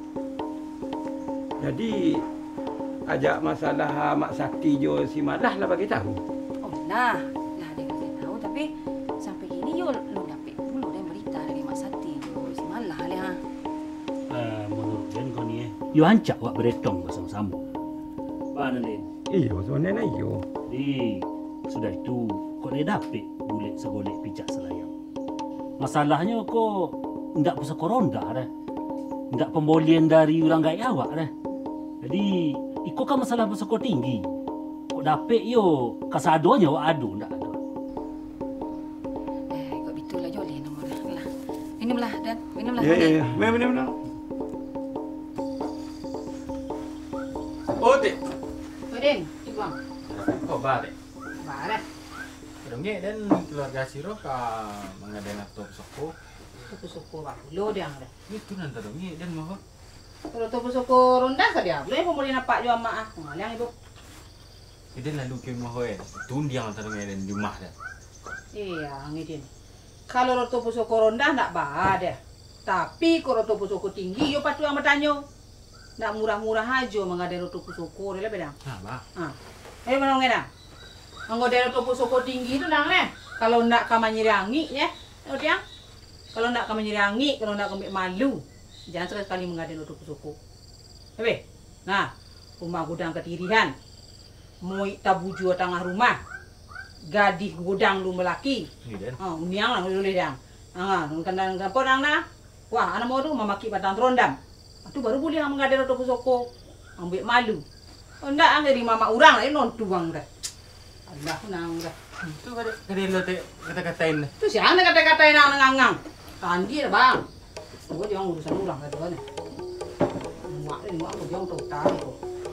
Jadi ajak masalah Mak Sakti jo si Malah lah bagi tahu. Oh nah, lah dia kasih tahu tapi sampai gini yo lu dapat dulu dan berita dari Mak Sakti jo si Malah lah. Uh, menurut Den kau ni eh, yo hancak wak beretong bersama-sama. Mana Den? Iyo, sebenarnya iyo. Jadi sudah itu kau dia dapat bulet segolek pijak selayang. Masalahnya kau ndak pusat koronda dah. Ndak pembolian dari orang gaya awak dah. Jadi ikut kan masalah bersoko tinggi. Kau dapat yo kasadonya awak adu ndak ada. Eh, kau betul lah Jolin nomor lah. Minumlah Dan, minumlah. Ya ya ya, minum minum minum. Oh, Dek. Oh, Den, Ibang. Oh, balik. Barat. Kedongnya dan keluarga Siro ka mengadakan top soko. Topo soko ba? Lo dia ada. Itu nanti dongnya dan mau. Kalau topo soko ronda ka dia. Boleh pemuli napak jo ama ah. Ngalang ibu. Iden lalu ke mau eh. Tun dia nanti dongnya dan di rumah dah. Iya, ngidin. Kalau topo soko ronda ndak ba ada. Tapi kalau topo soko tinggi yo patu yang bertanya. Ndak murah-murah aja mengadakan topo soko dia bedang. Nah, ba. Ah. Eh mana ngena? Anggo daerah topo soko tinggi itu nang leh. Kalau ndak kamanyiriangi ya. Tahu dia? Kalau ndak kamanyiriangi, kalau ndak kembik malu. Jangan sekali mengadakan topo soko. Hebe. Nah, rumah gudang ketirihan. Moi tabuju tengah rumah. Gadih gudang lu melaki. Iya. Oh, uniang lah boleh dia. Ah, kandang kampung nang na. Wah, anak mau tu memaki batang terondam. Itu baru boleh mengadakan topo soko. Ambil malu. Oh, ndak angge di mama urang lah non tuang dah. Allah nang dah. Tu kada kada lo te kata-katain. Tu siapa nak kata-katain nang ngangang. Tandi dah bang. Gua jangan urusan urang dah tu ni. Muak ni muak jangan total tu.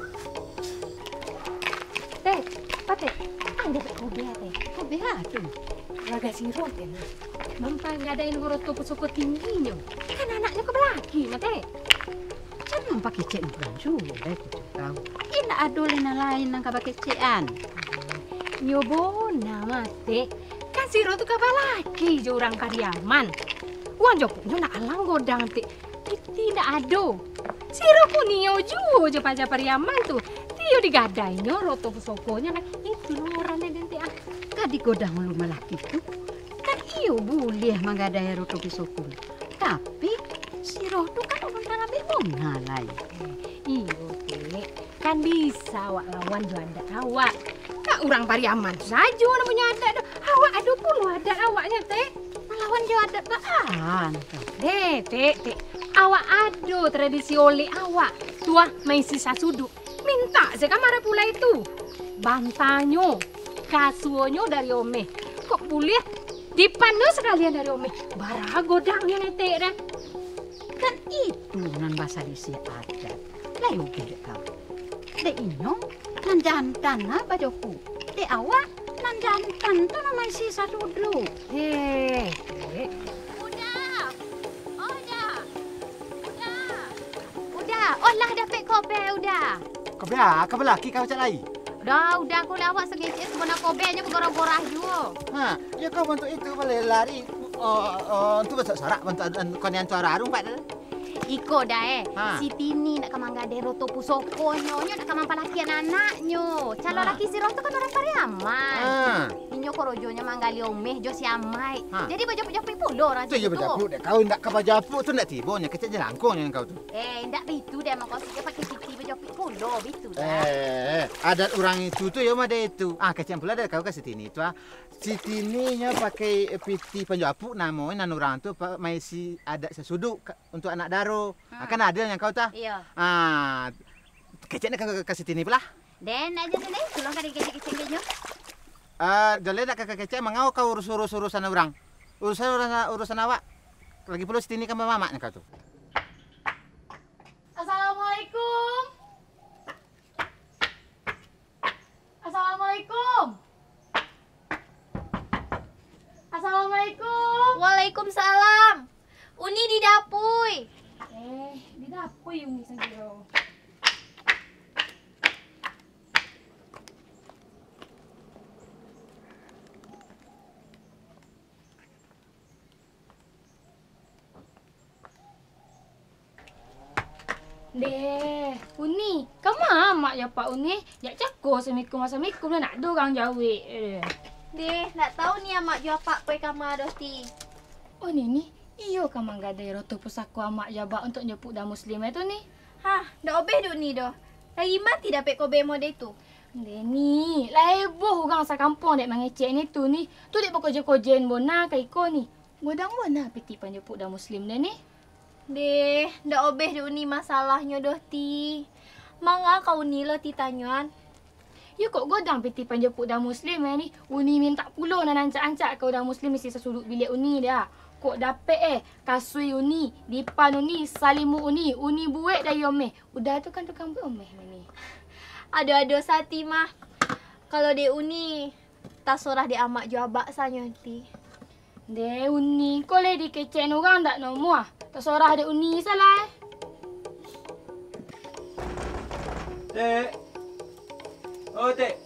Teh, pate. Ang dapat kobe teh. Kobe ha tu. Laga sirot ya. Mampai ngadain gorot topo soko tingginya. Kan anaknya kebelaki mate. Jangan pakai cek bukan juga dah tu tahu. Ina adole na lain nang kabake cean. Nyobo nama teh kan siro tu kabalaki jo orang Kariaman. Wan jo jo nak alang godang teh tidak ado. Siro kunio jo jo paja Pariaman tu. Tio digadai nyo roto sokonya nak itu orang den teh ah. Kadi godang lu malaki tu. Kan iyo boleh manggadai roto soko. Tapi siro tu kan orang ambil bona lai. Iyo teh kan bisa awak lawan jo ada awak. Kak orang Pariaman saja namanya ada. Awak ada puluh ada awaknya teh. Melawan dia ada baan. Deh, teh, teh. Awak ada tradisi oleh awak. Tua main sisa suduk. Minta saya kamar pula itu. Bantanyo, kasuonyo dari Ome. Kok boleh dipanu sekalian dari Ome. Bara godangnya nete dah. Kan itu nan bahasa disi adat. Lain gede kau. Dek inyo nan jantan lah bajoku. Dek awak nan jantan tu nama sisa dulu. Hei, hei. Udah, udah, udah, udah. Oh lah dapat kobe udah. Kobe ah, kau laki kau cak lai. Dah, udah aku lawak segecek sebenarnya kobenya bergorah-gorah juga. Ha, ya kau bantu itu boleh lari. Oh, oh, tu besar sarak bantu kau yang suara arung pak. Iko dah eh. Ha. Si Tini nak kamanggadai roto pusokonyo, nyo nak kamang palakian anaknyo. Calon Ha. laki si roto kan orang Pariaman. Ha. Inyo korojonya manggali omeh jo si amai. Ha. Jadi bajak-bajak pulo orang Tu je berjapuk dek. Kau nak kau berjapuk tu nak tibonya kecil jelangkongnya kau tu. Eh, ndak begitu deh mak kau sikit pakai titi bajak pulo begitu dah. Eh, adat orang itu tu ya ada itu. Ah, kecil pula ada kau ke Sitini tu ah. Sitininya pakai piti penjapuk namanya nan orang tu mai si adat sesuduk untuk anak daro. Hmm. Akan ada yang kau tahu. Iya. Ah, kecil nak kau ke Sitini pula. Den aja tu deh, pulang kali kecil-kecil nyo. Ah, uh, nak kakak kecil mengau kau urus-urus urusan orang. Urusan urusan, urusan awak. Lagi pula Sitini kan mamaknya kau tu. Assalamualaikum. Assalamualaikum. Assalamualaikum. Waalaikumsalam. Uni di dapur. Uni sendiri. Deh, Uni, kamu mak ya Pak Uni? Ya cakap semikum assalamualaikum dah nak ada orang jawab. Deh, nak tahu ni amak jual pak kue kamar dosti. Oh ni ni, iyo kamu enggak ada roto pusaka amak jabak untuk nyepuk dah muslim itu ni. Hah, dah obeh duk ni dah. Lagi mati dapat kobe model tu. Deh ni, lah heboh orang sa kampung dek mengecek ni tu ni. Tu dek pekerja-kerjaan bona kai ko ni. Bodang bona piti panjepuk dah muslim dah ni. Deh, dah obeh duk ni masalahnya dosti. Manga kau ni lah titanyuan. Ya kok godang piti panjepuk dah muslim eh ni. Uni minta puluh nan ancak-ancak kau dah muslim mesti sesudut bilik Uni dia. Kok dapet eh kasui Uni, dipan Uni, salimu Uni, Uni buat dah yomeh. Udah tu kan tukang bomeh ni. Ada-ada sati mah. Kalau de Uni tak sorah de amak jual baksa nanti. De Uni, kau le dikecek orang tak nomo ah. Tak sorah de Uni salah. Dek. Oh, Dek.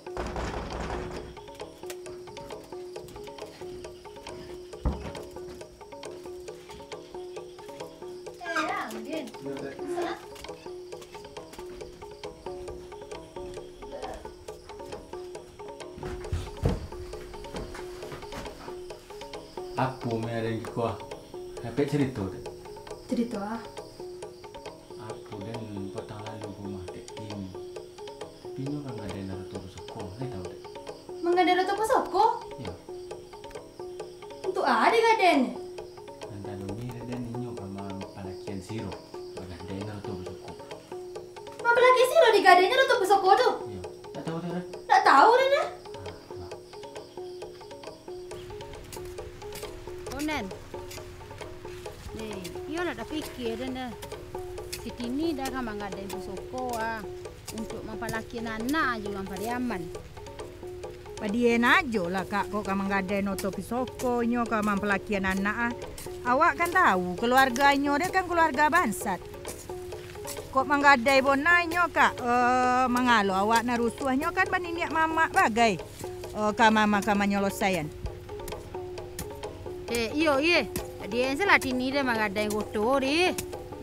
Apa yang ada di kuah? Apa cerita tu? Cerita ah. Apa dan petang lalu rumah Dek Tim. Tapi ni orang ada nak roto pusaka, saya tahu Dek. Mengada roto pusaka? Ya. Untuk ada gaden. Nanti ni dan ninyo kama palakian siro. Bagai ada nak roto pusaka. Mempelaki siro di gadennya roto pusaka tu? Ya. Tak tahu Dek. Tak tahu dah. Onen. Nih, iyo nak dah fikir dah. Siti ni dah kan mengadain pusoko ah untuk mempelaki anak juga pariaman. Padien aja lah kak kok kamu mengadain oto pisoko nyo kamu mempelaki anak ah. Awak kan tahu keluarganya dia kan keluarga bansat. Kok menggadai bona nyo kak uh, mengalo awak narusuahnya kan baniniak mama bagai uh, kama mama kama nyolosayan. Eh, iyo iya. Dia salah tini dia mengadain kotor dia.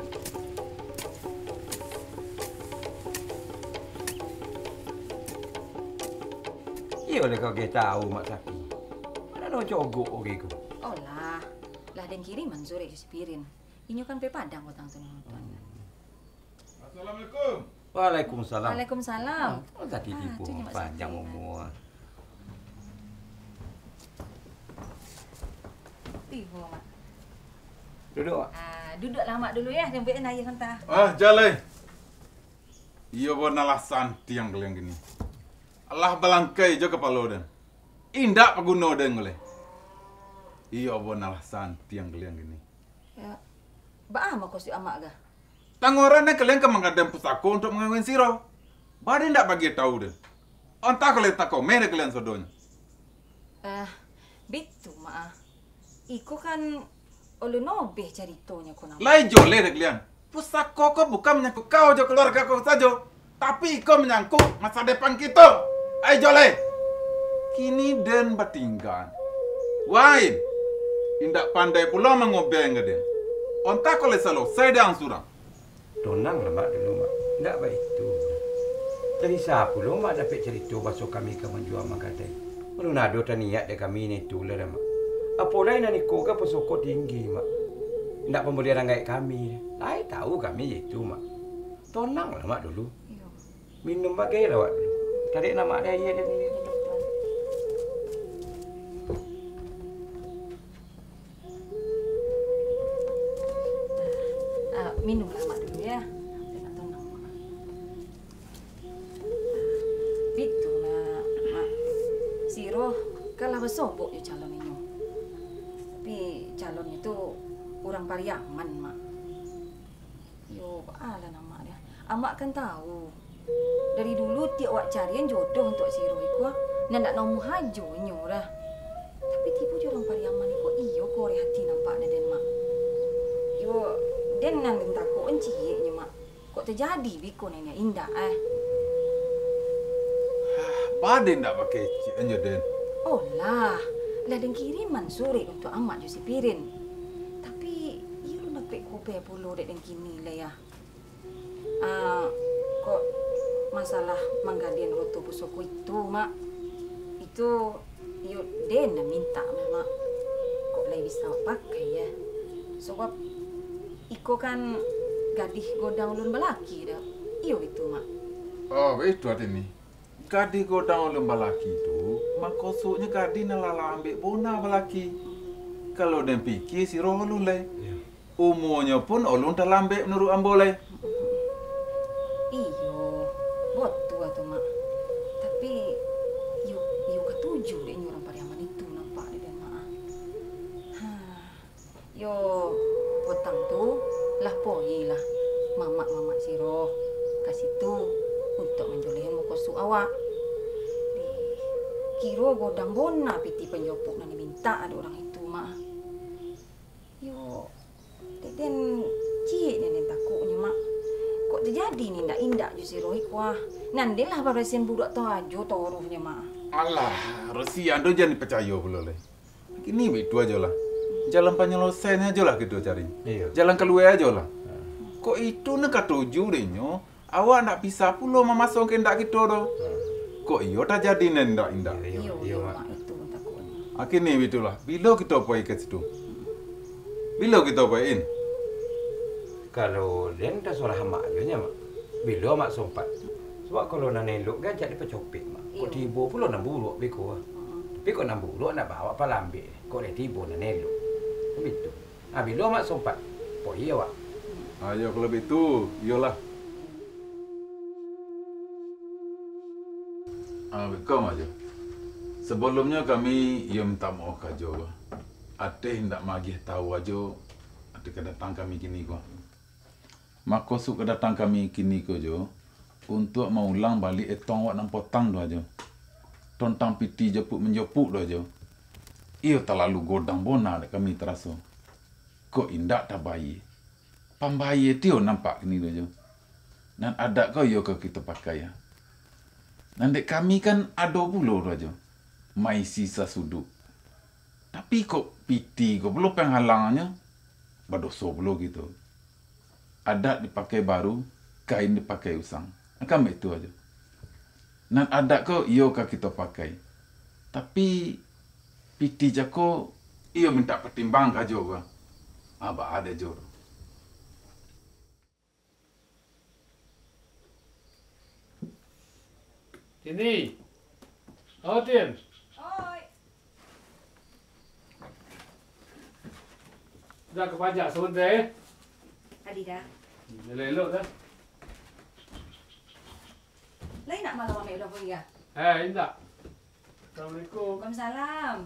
Iya lah kau ke tahu mak sapi. Mana nak cogok orang ku? Oh lah, lah dan kiri manzur ke sepirin. Inyo kan pe padang utang tu nonton. Assalamualaikum. Waalaikumsalam. Waalaikumsalam. Oh tadi tipu panjang umur. Tipu mak. Duduk. Ah, duduklah mak dulu ya, jemput ayah hantar. Ah, jalai. Iyo bona lasan tiang kalian gini. Allah balangkai jo kepala dan. Indak paguno dan oleh. Iyo bona lasan tiang kalian gini. Ya. Ba ama kau si amak ga? Tangoran kalian ke mengadam pusako untuk mengawin siro. Bade ndak bagi tahu dan. Onta kalian tak komen kalian sodonya. Eh, bitu mak. Iko kan ulu nobeh ceritonya kau nak. Lai jole dek kalian. Pusako kau bukan menyangkut kau jo keluarga kau saja, tapi kau menyangkut masa depan kita. Ai jole. Kini den batinggan. Wain. Indak pandai pula mengobeng den. Onta kau le salo saya dah surang. Tonang lah mak dulu mak. Ndak baik itu. Jadi siapa lo mak dapat cerita pasal kami ke menjual mangkadai. Belum ada taniat dek kami ni tu lah mak. Apa lain nak nikah ke pesoko tinggi mak. Ndak pemberian orang kami. Lai tahu kami itu mak. Tonang lah mak dulu. Minum bagai lah wak dulu. Tarik nama dia dia ni. Ah, minumlah mak dulu ya. Nak tonang mak. Bitu lah mak. Siro kalah bersobok je calon ini. Tapi calon itu orang Pariaman mak. Yo, ala nama dia. Amak kan tahu. Dari dulu tiap awak carian jodoh untuk si Roy ku. Nan nak nomu hajo nyo dah. Tapi tipu je orang Pariaman ni ko iyo ko re hati nampak dah den mak. Yo, den nan den takut encik nya mak. terjadi biko nenek indah eh. Baden tak pakai cik aja Den. Oh lah, ladang kiriman sore untuk amak Josi Pirin. Tapi ia lu dapat kopi puluh dek dan kini lah ya. Ah, kok masalah manggadian roto pusoko itu mak. Itu iyo Den minta mak. Kok lagi bisa pakai ya. Sebab iko kan gadih godang ulun belaki dah. Iyo itu mak. Oh, itu ada ni. Kadi godang ulun balaki tu, makosuknya kadi nalala ambil bona balaki. Kalau den fikir si roh ulun le. Umurnya pun ulun tak lambek menurut ambo le. Iyo, betul tu mak. Tapi iyo iyo ketujuh dek orang Pariaman itu nampak dek mak. Ha. Yo potang tu lah poi lah. Mamak-mamak si roh kasih tu untuk menjolehin mukosuk awak. Kiro godang bona piti penjopok nani minta ada orang itu mak. Yo, deden cik nenek takutnya mak. Kok terjadi ni ndak indak je si Rohik wah. Nandelah barasin budak tu aja toruhnya mak. Alah, Rosian tu jangan percaya pula le. Kini begitu aja lah. Jalan penyelesaian aja lah kita cari. Iya. Jalan keluar aja lah. Kok itu nak ketujuh denyo? Awak nak pisah pula memasuk ke ndak kita tu. Kok iyo tak jadi ndak indak. Iya, iya mak itu takutnya. Akhirnya begitulah. Bila kita pergi ke situ? Bila kita pergi? Kalau den dah suara mak aja mak. Bila mak sempat. Sebab kalau nak nelok kan jadi pecopek mak. Kok tiba pula nak buruk beko. Tapi kok nak buruk nak bawa apa lambe. Kok dia tiba nak nelok. Begitu. Ah bila mak sempat. Pergi awak. Ayo kalau begitu, iyalah. Ah, kau aja. Sebelumnya kami ia minta maaf aja. Ate hendak magih tahu aja ate kedatang kami kini ko. Makosuk kedatang kami kini ko jo untuk mengulang balik etong wak nang potang do aja. Tontang piti jepuk menjepuk do aja. Ia terlalu godang bona dak kami terasa. Kok indak tak bayi. Pambayi tio nampak kini do aja. Dan ada kau yo ke kita pakai ya. Nanti kami kan ada puluh aja. Mai sisa sudut. Tapi kok piti kok belum penghalangannya. Berdosa puluh gitu. Adat dipakai baru, kain dipakai usang. Akan itu aja. Dan adat kok iyo ka kita pakai. Tapi piti jako iyo minta pertimbang ka juga. Aba ada jor. Ini. Oh, Tin. Oi. Dah ke pajak sebentar eh. Tadi dah. Elok-elok dah. Lain nak malam ambil udah pergi ya? Eh, indak. Assalamualaikum. Waalaikumsalam.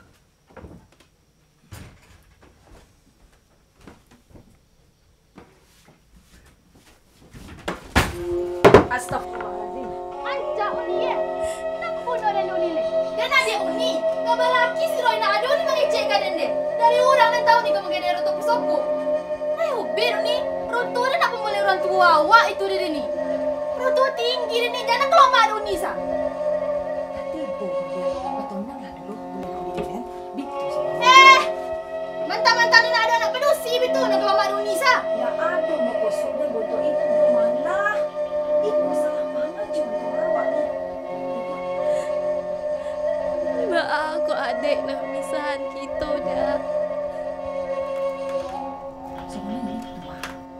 Astagfirullahaladzim. Anjak uni ya. Kenapa bunuh dan uni le? Dan adik uni. Kabar laki si Roy nak ada ni mengecekkan dan dia. Dari orang yang tahu ni kau mengenai roto pusoko. Ayo bir ni. Roto dia nak pemulai orang tua awak itu dia ni. Roto tinggi dia ni. Jangan kelomak ada uni sah. Tiba dia. Betul nak lah dulu. Boleh kau dia kan? Bitu sih. Eh. Mantap-mantap ni nak ada anak pedusi betul nak kelomak ada uni sah. Ya ada mau kosong dia botol itu. Malah. Itu salah mana contoh awak ni. Maaf kok adik nak misahan kita dah. Sebenarnya itu mah.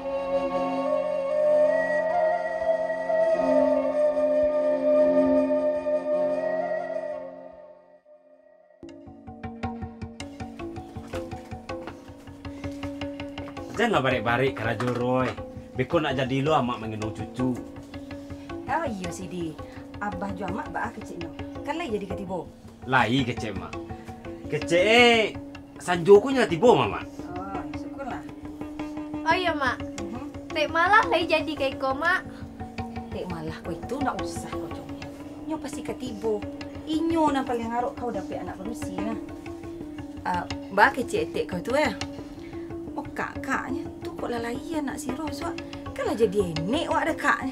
Jangan barik-barik ke Raja Roy. Beko nak jadi lo amak mengenung cucu. Oh iya Sidi. Abah jual mak bak kecil no. Kan lagi jadi ketibo. Lai kecek mak. Kecek eh sanjo ku nya tibo mama. Oh, syukurlah. Oh iya mak. Tek malah lagi jadi kayak kau mak. Tek malah kau itu nak usah kau comel. Nyo pasti ketibo. Inyo nak paling ngaruk kau dapat anak berusia nah. Ah, bak kecek tek kau tu eh. Oh kakaknya tu kok lalaian nak si Roy. Kan lah jadi enek wak dekaknya.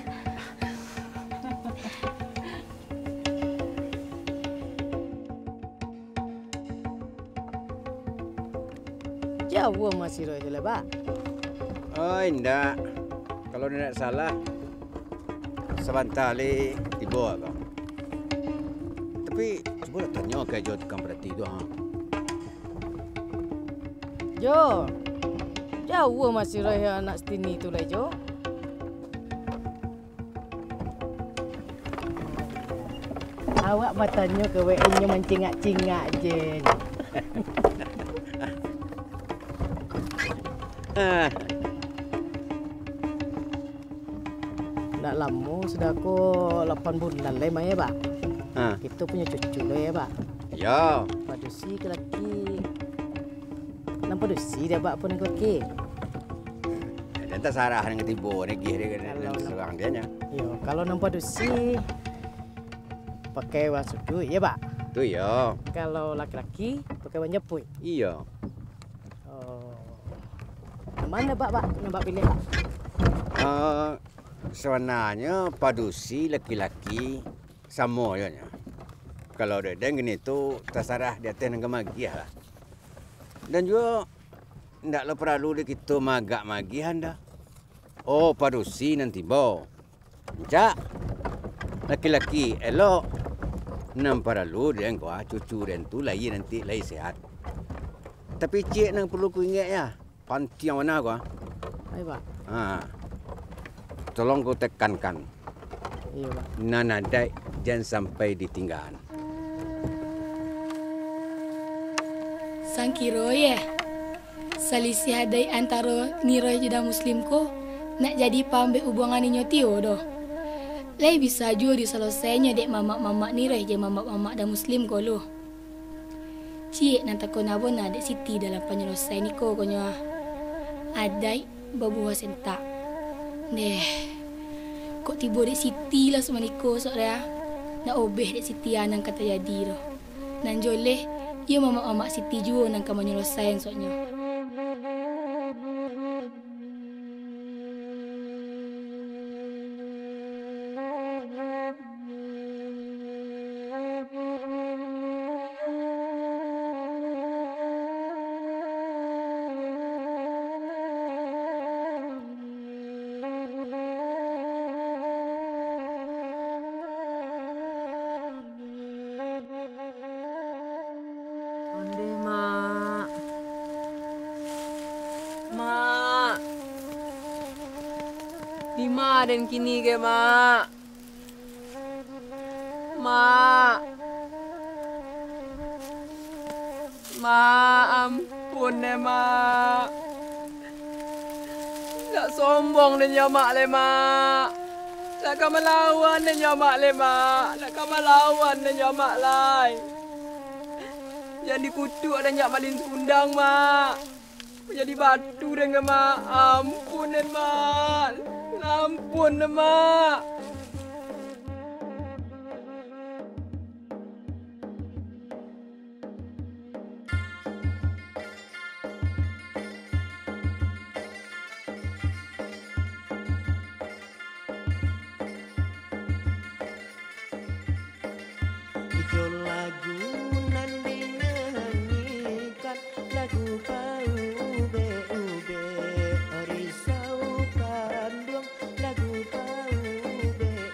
Jauh masih roh je lah, Pak. Oh, indah. Kalau tidak salah, sebentar lagi tiba abang. Tapi cuba lah tanya ke Jo tukang perhati tu. Ha? Jo, jauh masih roh anak setini tu lah, Jo. Awak bertanya ke W N-nya mencingak-cingak je. Ah. Nak lama sudah aku lapan bulan lah ya, Pak. Ha. Kita punya cucu lah ya, Pak. Ya. Padusi ke laki. Nampak padusi dia, Pak, pun ke laki. Dan tak sarah dengan tiba lagi dia dengan seorang dia nya. Yo, kalau nampak padusi pakai wan sudut ya, Pak. Tu ya. Kalau laki-laki pakai wan nyepui. Iya. Mana Pak, Pak? Nampak pilih, Pak? Uh, sebenarnya padusi laki-laki sama je. Kalau dia dengan itu terserah di atas dengan magiah lah. Dan juga tidaklah perlu dia kita magak magihan dah. Oh, padusi nanti bawa. Cak, laki-laki elok. Nam perlu dia engkau cucu dan tu lagi nanti lagi sehat. Tapi cik nang perlu ku ingat ya. Panti yang mana gua? Hai, Pak. Ha. Tolong kau tekankan. Iya, Pak. Nana dai jangan sampai ditinggal. Sangkiro ya. Selisih hadai antara niroi jeda muslim ko nak jadi pambe hubungan inyo tio doh. Lai bisa juga diselesainya dek mamak-mamak niroi je mamak-mamak dah muslim ko lo. Cik nanti kau nak bona dek Siti dalam penyelesaian ni ko konya. Adai babuah sentak. Deh, kok tiba dek Siti lah semua niko sok dia. Nak obeh dek Siti anang kata jadi doh. Nan joleh, ia mamak-mamak Siti juga nang kau menyelesaian soknya. Dan kini ke, Mak? Mak. Mak, ampun deh, Mak. Tak sombong deh nyamak le, Mak. Tak kau melawan deh nyamak le, Mak. Tak kau melawan deh nyamak lai. Jangan dikutuk dan nyak malin sundang, Mak. Jadi batu dengan Mak. Ampun deh, Mak. Ampun, Mak. Itu lagu nan dinyanyikan, lagu pau ube ube risau kandung, lagu pau ube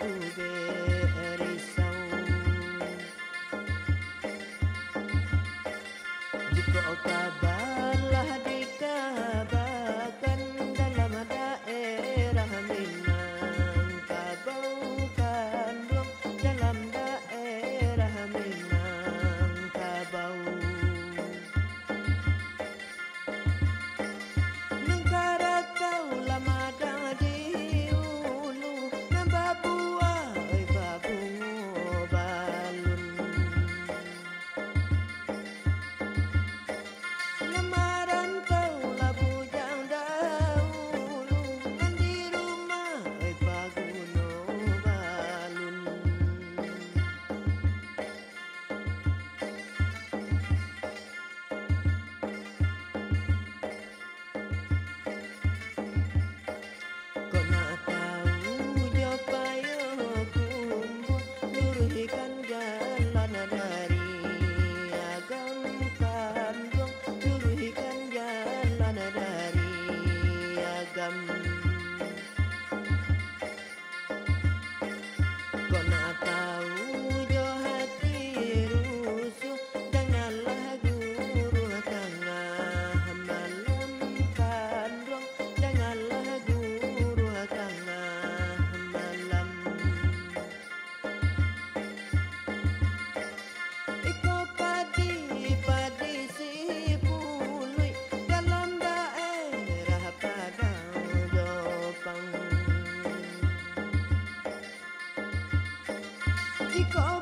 Iko